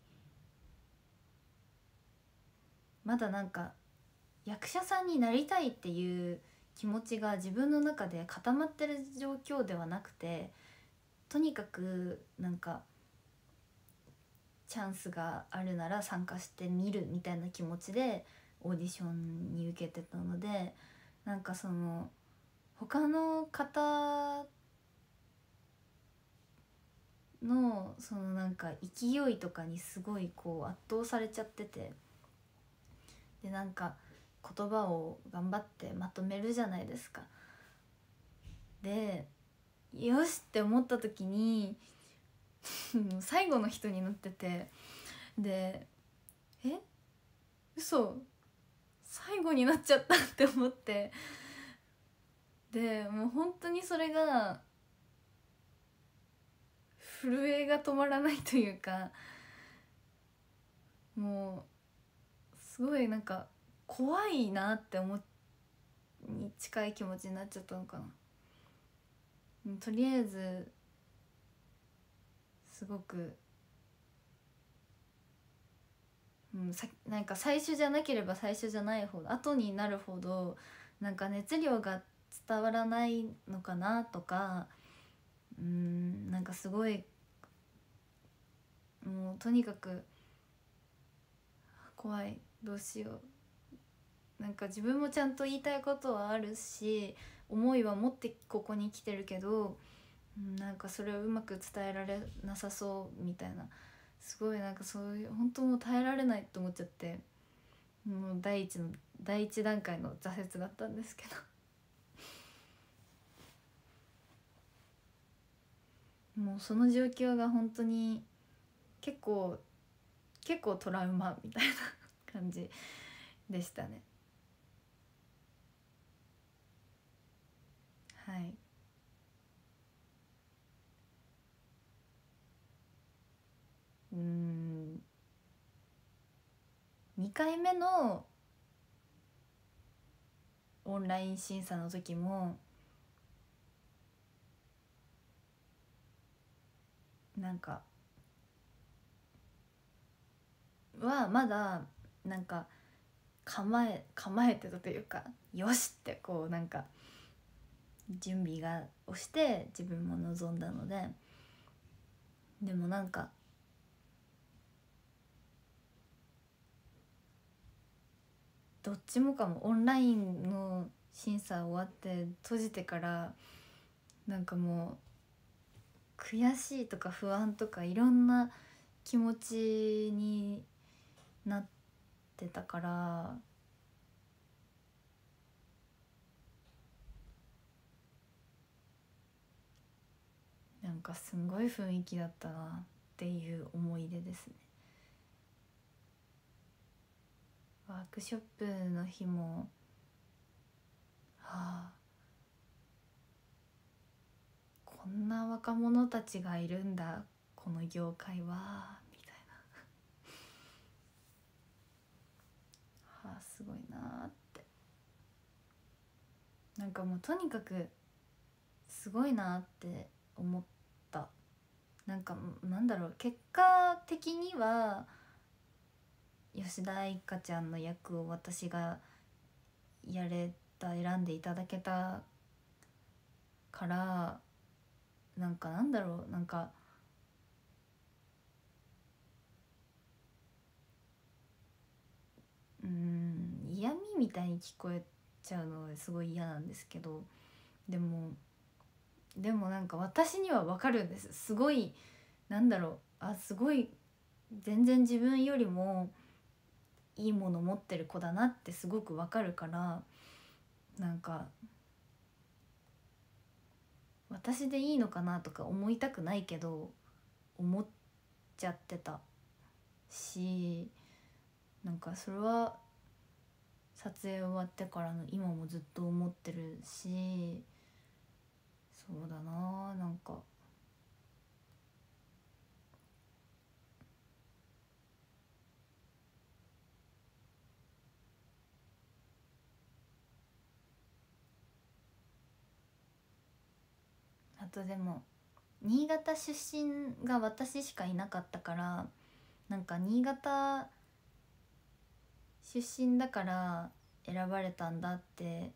まだなんか役者さんになりたいっていう気持ちが自分の中で固まってる状況ではなくて、とにかくなんかチャンスがあるなら参加してみるみたいな気持ちでオーディションに受けてたので、なんかその他の方のそのなんか勢いとかにすごいこう圧倒されちゃってて、でなんか言葉を頑張ってまとめるじゃないですか。 でよしって思った時に最後の人になってて、でえ嘘最後になっちゃったって思って、でもう本当にそれが震えが止まらないというか、もうすごいなんか怖いなって思っに近い気持ちになっちゃったのかな。とりあえずすごく、うん、さなんか最初じゃなければ最初じゃないほど後になるほどなんか熱量が伝わらないのかなとか、うん、なんかすごいもうとにかく怖い、どうしよう、なんか自分もちゃんと言いたいことはあるし思いは持ってここに来てるけど、なんかそれをうまく伝えられなさそうみたいな、すごいなんかそういう本当もう耐えられないと思っちゃって、もう第一の第一段階の挫折だったんですけどもうその状況が本当に結構結構トラウマみたいな感じでしたね。はい。うーんにかいめのオンライン審査の時もなんかはまだなんか構え構えてたというか、よしってこうなんか準備がをして自分も臨んだので、でもなんかどっちもかもオンラインの審査終わって閉じてからなんかもう悔しいとか不安とかいろんな気持ちになってたから、なんかすんごい雰囲気だったなっていう思い出ですね。ワークショップの日もはあこんな若者たちがいるんだこの業界はみたいな、はあすごいなって、なんかもうとにかくすごいなって思った。なんかなんだろう、結果的には吉田愛花ちゃんの役を私がやれた選んでいただけたから、なんかなんだろう、なんかうーん嫌味みたいに聞こえちゃうのですごい嫌なんですけど、でもでもなんか私には分かるんです。すごいなんだろう、あすごい全然自分よりもいいもの持ってる子だなってすごく分かるから、なんか私でいいのかなとか思いたくないけど思っちゃってたし、なんかそれは撮影終わってからの今もずっと思ってるし、そうだな、なんかあとでも新潟出身が私しかいなかったから、なんか新潟出身だから選ばれたんだって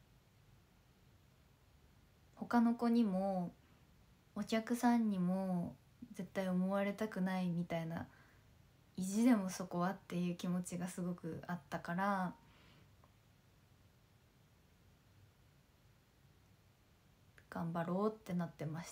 他の子にもお客さんにも絶対思われたくないみたいな、意地でもそこはっていう気持ちがすごくあったから、頑張ろうってなってました。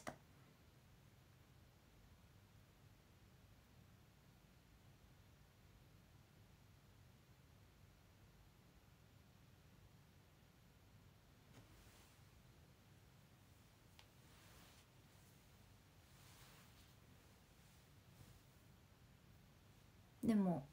でも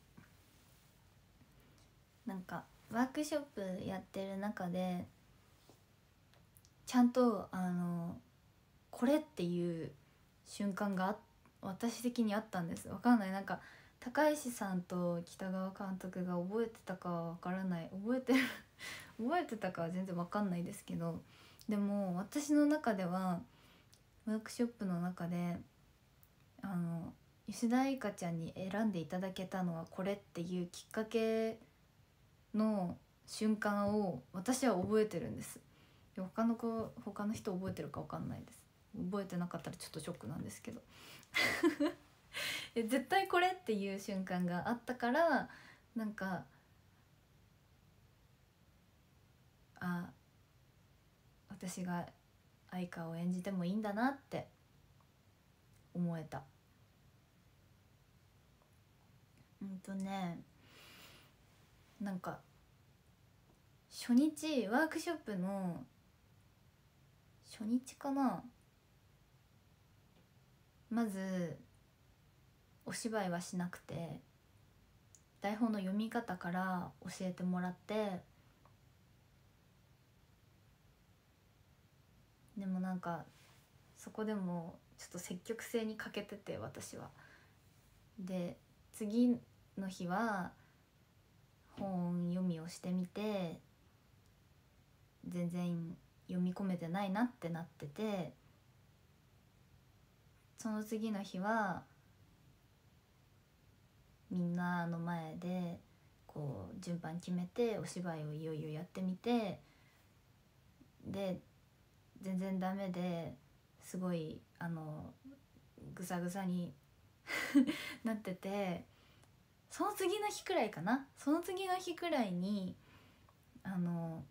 なんかワークショップやってる中でちゃんとあのこれっていう瞬間が私的にあったんです。わかんない、なんか高石さんと北川監督が覚えてたかはわからない、覚えてる覚えてたかは全然わかんないですけど、でも私の中ではワークショップの中であの吉田愛香ちゃんに選んでいただけたのはこれっていうきっかけの瞬間を私は覚えてるんです。他の子他の人覚えてるか分かんないです。覚えてなかったらちょっとショックなんですけど絶対これっていう瞬間があったから、なんかあ私が愛花を演じてもいいんだなって思えた。うんとねなんか初日ワークショップの初日かな、まずお芝居はしなくて台本の読み方から教えてもらって、でもなんかそこでもちょっと積極性に欠けてて私は。で次の日は本読みをしてみて全然読み込めてないなってなってて、その次の日はみんなの前でこう順番決めてお芝居をいよいよやってみて、で全然ダメですごいあのぐさぐさになってて、その次の日くらいかなその次の日くらいにあの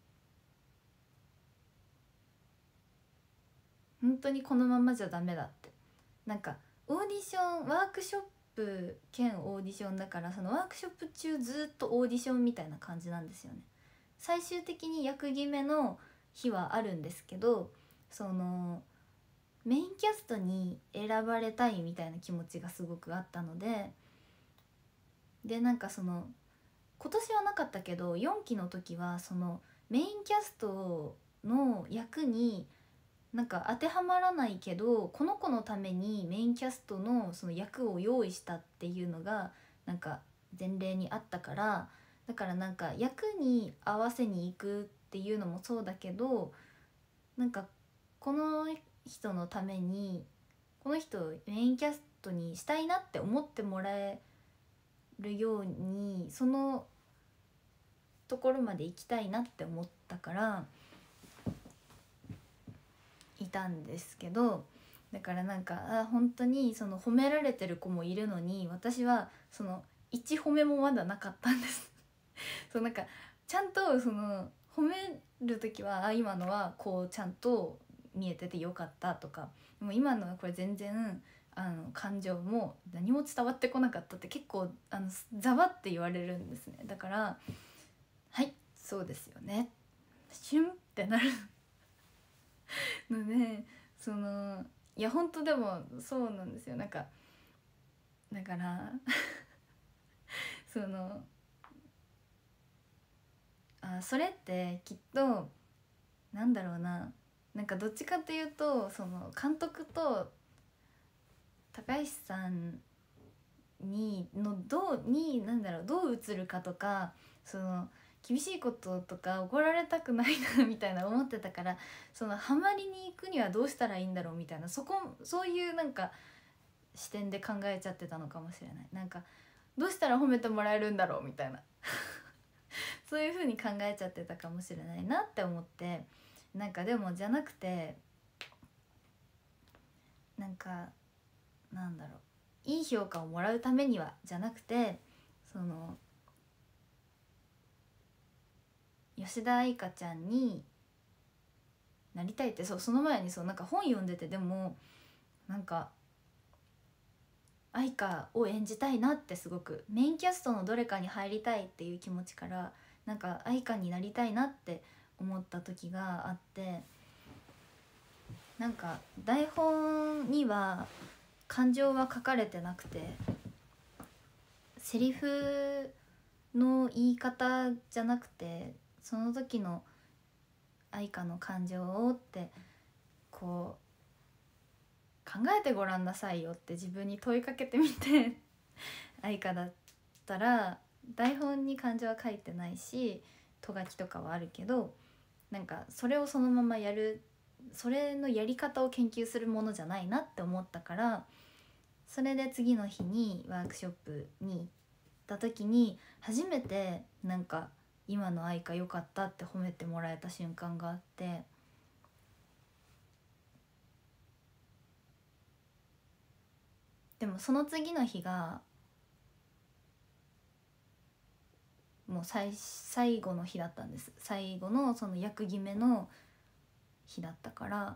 本当にこのままじゃダメだって、なんかオーディションワークショップ兼オーディションだから、そのワークショップ中ずっとオーディションみたいな感じなんですよね。最終的に役決めの日はあるんですけど、そのメインキャストに選ばれたいみたいな気持ちがすごくあったので、でなんかその今年はなかったけどよんきの時はそのメインキャストの役になんか当てはまらないけどこの子のためにメインキャストのその役を用意したっていうのがなんか前例にあったから、だからなんか役に合わせに行くっていうのもそうだけど、なんかこの人のためにこの人をメインキャストにしたいなって思ってもらえるようにそのところまで行きたいなって思ったからいたんですけど、だからなんかあ本当にその褒められてる子もいるのに私はそのいち褒めもまだなかったんですそうなんかちゃんとその褒める時はあ今のはこうちゃんと見えててよかったとか、でも今のはこれ全然あの感情も何も伝わってこなかったって結構あのざわって言われるんですね。だからはいそうですよねシュンってなるので、そのいや本当でもそうなんですよ。なんかだからそのあそれってきっとなんだろうな、なんかどっちかというとその監督と高石さんにのどうになんだろうどう映るかとか、その厳しいこととか怒られたくないなみたいな思ってたから、そのハマりに行くにはどうしたらいいんだろうみたいな、そこそういうなんか視点で考えちゃってたのかもしれない。なんかどうしたら褒めてもらえるんだろうみたいなそういう風に考えちゃってたかもしれないなって思って、なんかでもじゃなくてなんかなんだろういい評価をもらうためにはじゃなくて、その吉田愛香ちゃんになりたいって、そうその前にそうなんか本読んでて、でもなんか愛花を演じたいなってすごくメインキャストのどれかに入りたいっていう気持ちからなんか愛花になりたいなって思った時があって、なんか台本には感情は書かれてなくてセリフの言い方じゃなくてその時の愛花の感情をってこう考えてごらんなさいよって自分に問いかけてみて愛花だったら台本に感情は書いてないしとがきとかはあるけどなんかそれをそのままやるそれのやり方を研究するものじゃないなって思ったからそれで次の日にワークショップに行った時に初めてなんか今の愛花良かったって褒めてもらえた瞬間があってでもその次の日がもう 最, 最後の日だったんです。最後のその役決めの日だったから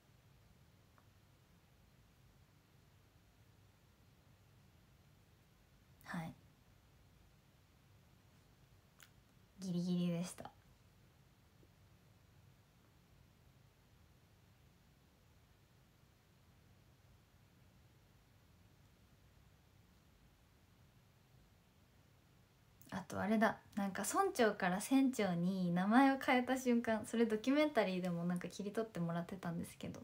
はいギリギリでした。あとあれだなんか村長から船長に名前を変えた瞬間それドキュメンタリーでもなんか切り取ってもらってたんですけど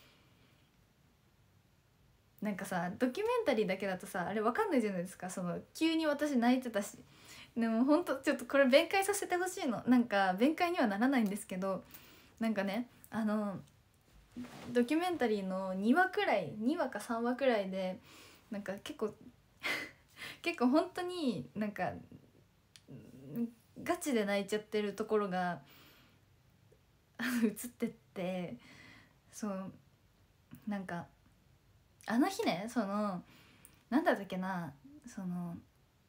なんかさドキュメンタリーだけだとさあれ分かんないじゃないですか。その急に私泣いてたしでもほんとちょっとこれ弁解させてほしいの。なんか弁解にはならないんですけどなんかねあのドキュメンタリーのにわくらいにわかさんわくらいでなんか結構結構本当になんかガチで泣いちゃってるところが映ってってそうなんかあの日ねそのなんだったっけなその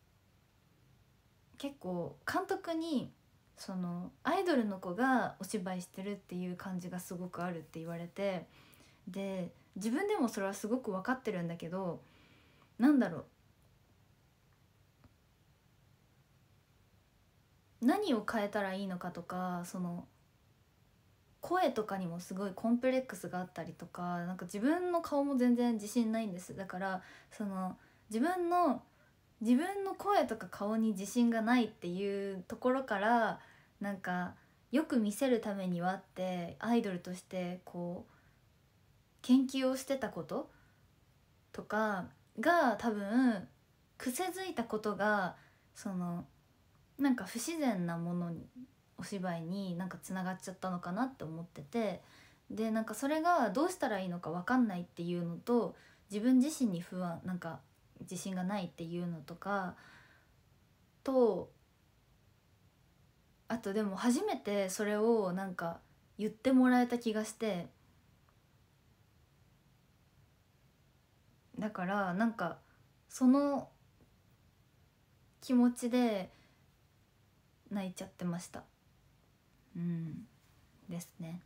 結構監督にそのアイドルの子がお芝居してるっていう感じがすごくあるって言われてで自分でもそれはすごく分かってるんだけどなんだろう何を変えたらいいのかとかその声とかにもすごいコンプレックスがあったりとかなんか自分の顔も全然自信ないんです。だからその自分の自分の声とか顔に自信がないっていうところからなんかよく見せるためにはってアイドルとしてこう研究をしてたこととかが多分癖づいたことがそのなんか不自然なものにお芝居になんかつながっちゃったのかなって思っててでなんかそれがどうしたらいいのか分かんないっていうのと自分自身に不安なんか自信がないっていうのとかとあとでも初めてそれをなんか言ってもらえた気がしてだからなんかその気持ちで泣いちゃってました。うんですね。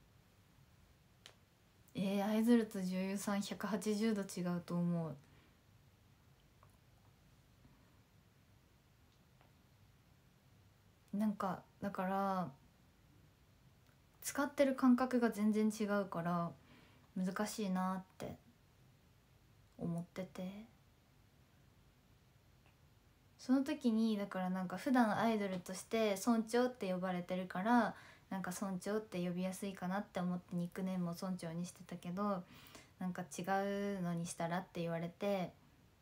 えー、アイドルと女優さんひゃくはちじゅうど違うと思う。なんかだから使ってる感覚が全然違うから難しいなって思っててその時にだからなんか普段アイドルとして村長って呼ばれてるからなんか村長って呼びやすいかなって思ってニックネームを村長にしてたけどなんか違うのにしたらって言われて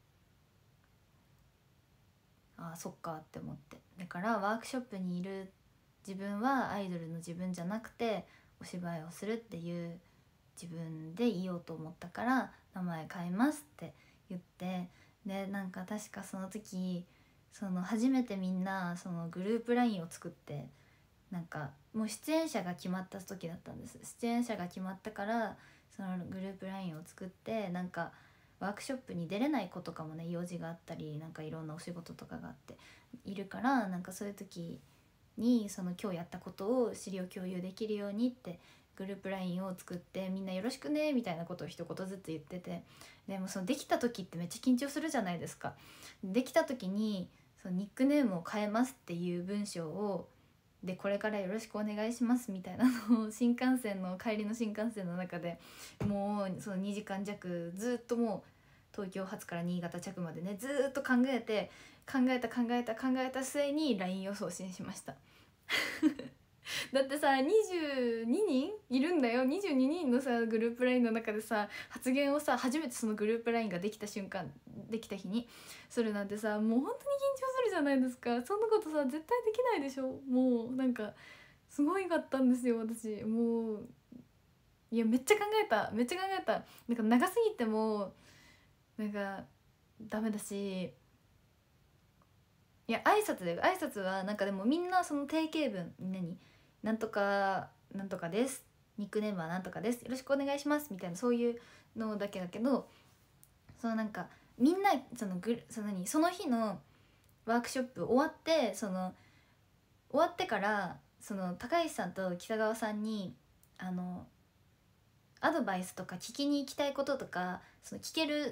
ああそっかって思ってだからワークショップにいる自分はアイドルの自分じゃなくてお芝居をするっていう自分でいようと思ったから名前変えますって言ってでなんか確かその時その初めてみんなそのグループ ライン を作ってなんかもう出演者が決まった時だったんです。出演者が決まったからそのグループ ライン を作ってなんかワークショップに出れない子とかもね用事があったりなんかいろんなお仕事とかがあっているからなんかそういう時にその今日やったことを資料共有できるようにってグループ ライン を作ってみんなよろしくねみたいなことを一言ずつ言っててでもそのできた時ってめっちゃ緊張するじゃないですか。できた時にそのニックネームを変えますっていう文章をでこれからよろしくお願いしますみたいなのを新幹線の帰りの新幹線の中でもうそのにじかん弱ずっともう東京発から新潟着までねずーっと考えて考えた考えた考えた末に ライン を送信しましただってさにじゅうににんいるんだよ。にじゅうににんのさグループ ライン の中でさ発言をさ初めてそのグループ ライン ができた瞬間できた日にするなんてさもう本当に緊張するじゃないですか。そんなことさ絶対できないでしょ。もうなんかすごいかったんですよ私。もういやめっちゃ考えためっちゃ考えた。なんか長すぎてもなんかダメだし、いや挨拶で挨拶はなんかでもみんなその定型文何なんとかなんとかですニックネームはなんとかですよろしくお願いしますみたいなそういうのだけだけど、そのなんかみんなそのグルその何その日のワークショップ終わってその終わってからその高石さんと北川さんにあのアドバイスとか聞きに行きたいこととかその聞ける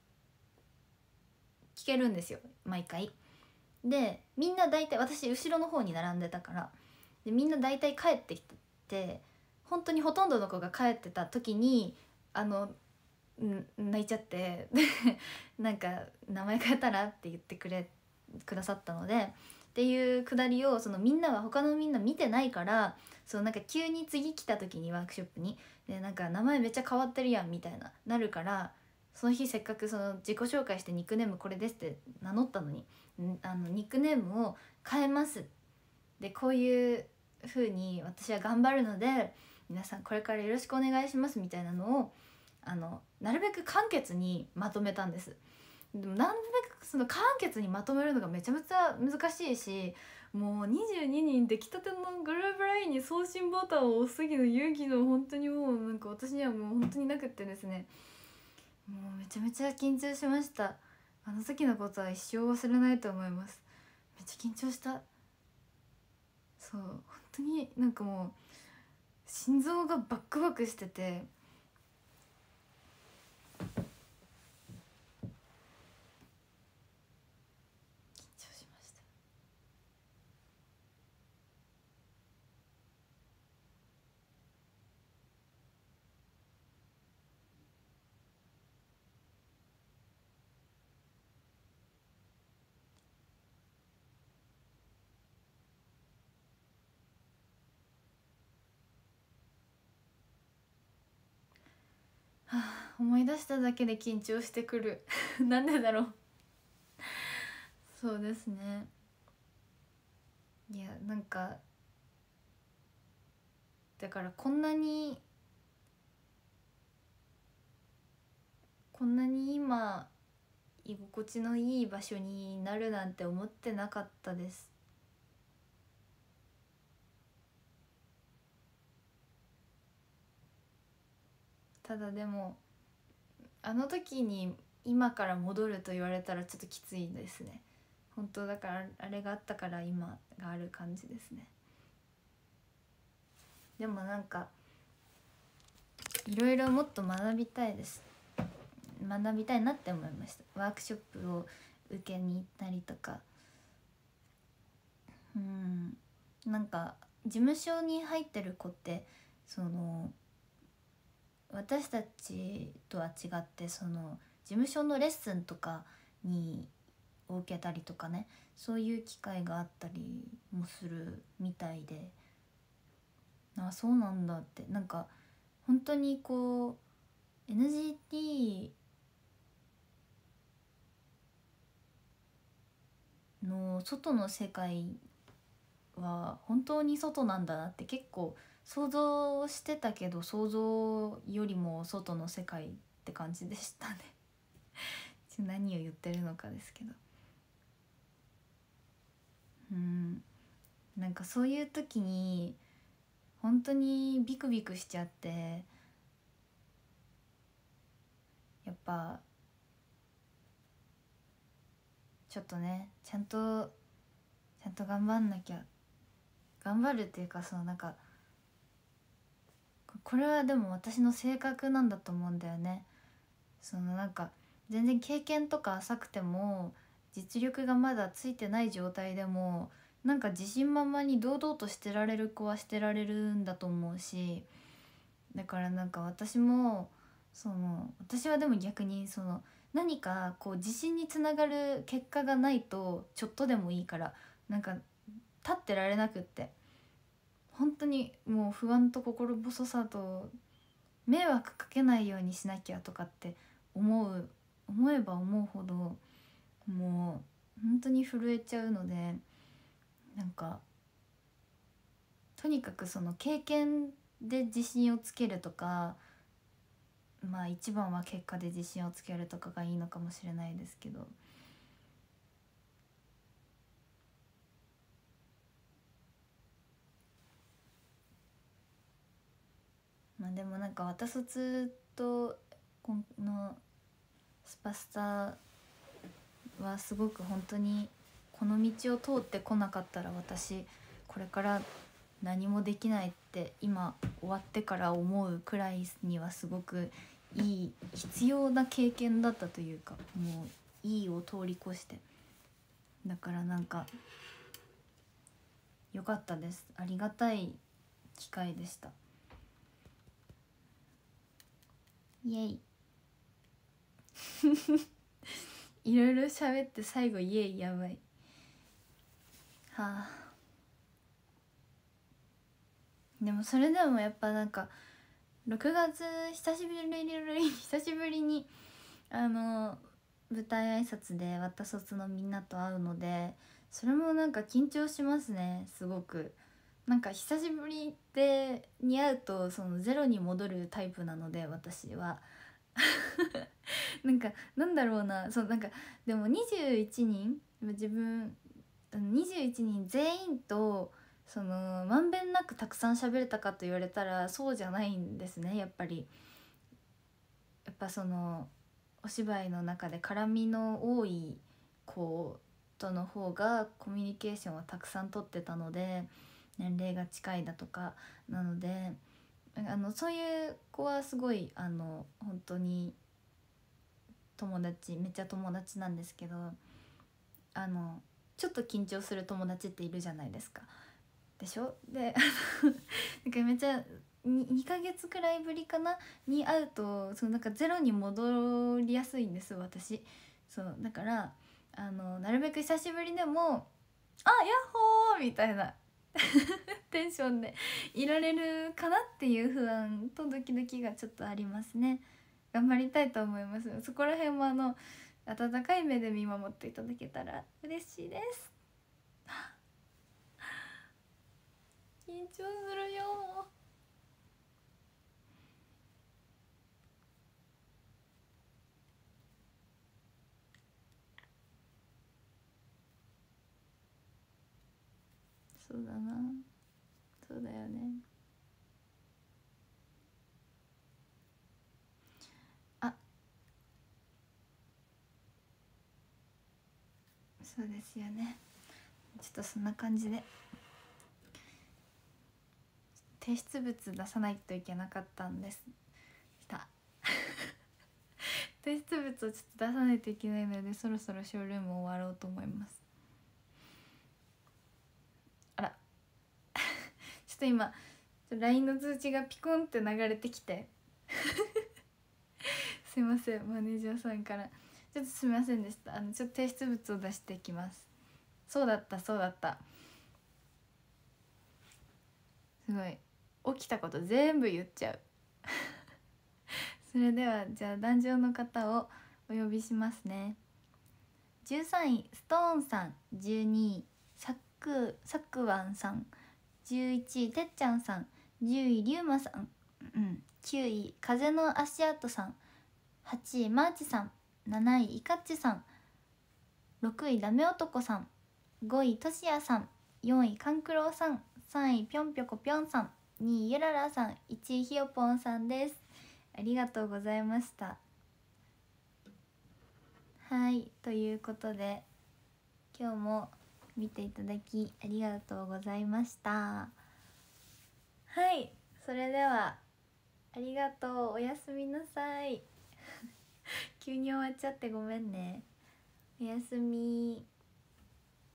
聞けるんですよ毎回。でみんな大体私後ろの方に並んでたからでみんな大体帰ってきて本当にほとんどの子が帰ってた時にあの泣いちゃってなんか名前変えたらって言ってくれくださったのでっていうくだりをそのみんなは他のみんな見てないからそのなんか急に次来た時にワークショップにでなんか名前めっちゃ変わってるやんみたいななるからその日せっかくその自己紹介してニックネームこれですって名乗ったのにあのニックネームを変えますでこういう風に私は頑張るので皆さんこれからよろしくお願いしますみたいなのをあのなるべく簡潔にまとめたんです。でもなるべくその簡潔にまとめるのがめちゃめちゃ難しいしもうにじゅうににん出来たてのグループ ライン に送信ボタンを押す時の勇気の本当にもうなんか私にはもう本当になくってですねもうめちゃめちゃ緊張しました。あの時のことは一生忘れないと思います。めっちゃ緊張した。そう本当になんかもう心臓がバックバクしてて緊張しました。はあ、思い出しただけで緊張してくるなんでだろうそうですね。いやなんかだからこんなにこんなに今居心地のいい場所になるなんて思ってなかったです。ただでもあの時に今から戻ると言われたらちょっときついですね本当。だからあれがあったから今がある感じですね。でもなんかいろいろもっと学びたいです。学びたいなって思いました。ワークショップを受けに行ったりとかうんなんか事務所に入ってる子ってその私たちとは違ってその事務所のレッスンとかにを受けたりとかねそういう機会があったりもするみたいで、あそうなんだってなんか本当にこう エヌジーティー の外の世界は本当に外なんだなって結構想像してたけど想像よりも外の世界って感じでしたね何を言ってるのかですけどうんなんかそういう時に本当にビクビクしちゃってやっぱちょっとねちゃんとちゃんと頑張んなきゃ頑張るっていうかそのなんかこれはでも私の性格なんだと思うんだよね。そのなんか全然経験とか浅くても実力がまだついてない状態でもなんか自信満々に堂々としてられる子はしてられるんだと思うし、だからなんか私もその私はでも逆にその何かこう自信につながる結果がないとちょっとでもいいからなんか立ってられなくって、本当にもう不安と心細さと迷惑かけないようにしなきゃとかって思う思えば思うほどもう本当に震えちゃうので、なんかとにかくその経験で自信をつけるとか、まあ一番は結果で自信をつけるとかがいいのかもしれないですけど、まあでもなんか私卒とこのスパスタはすごく本当にこの道を通ってこなかったら私これから何もできないって今終わってから思うくらいにはすごくいい必要な経験だったというか、もういいを通り越して、だからなんか良かったです。ありがたい機会でした。イエイいろいろ喋って最後イエイやばい。はあ、でもそれでもやっぱなんかろくがつ久しぶりに久しぶりにあの舞台挨拶で私卒のみんなと会うので、それもなんか緊張しますね。すごくなんか久しぶりでに会うとそのゼロに戻るタイプなので私はなんかなんだろうな、そうなんかでもにじゅういちにん自分にじゅういちにん全員とそのまんべんなくたくさん喋れたかと言われたらそうじゃないんですね。やっぱりやっぱそのお芝居の中で絡みの多い子との方がコミュニケーションをたくさん取ってたので、年齢が近いだとかなので、あのそういう子はすごいあの本当に友達めっちゃ友達なんですけど、あのちょっと緊張する友達っているじゃないですか。でしょ。でなんかめっちゃ に, にかげつくらいぶりかなに会うとそのなんかゼロに戻りやすいんです私。そうだからあのなるべく久しぶりでも「あ、ヤッホー!」みたいなテンションでいられるかなっていう不安とドキドキがちょっとありますね。頑張りたいと思います。そこら辺もあの温かい目で見守っていただけたら嬉しいです。緊張するよ。そうだな、そうだよね。あ、そうですよね。ちょっとそんな感じで提出物出さないといけなかったんです。きた提出物をちょっと出さないといけないので、そろそろショールーム終わろうと思います。あらちょっと今 ライン の通知がピコンって流れてきてすいません、マネージャーさんからちょっとすみませんでした。あのちょっと提出物を出してきます。そうだったそうだった、すごい起きたこと全部言っちゃうそれではじゃあ壇上の方をお呼びしますね。じゅうさんいストーンさん、じゅうにいサクサクワンさん、じゅういちいてっちゃんさん、じゅういリュウマさん、うん、きゅうい風の足跡さん、はちいマーチさん、なないイカッチさん、ろくいダメ男さん、ごいトシヤさん、よんいカンクロウさん、さんいぴょんぴょこぴょんさん、にいゆららさん、いちいひよぽんさんです。ありがとうございました。はい、ということで今日も見ていただきありがとうございました。はい、それではありがとう、おやすみなさい急に終わっちゃってごめんね。おやすみ。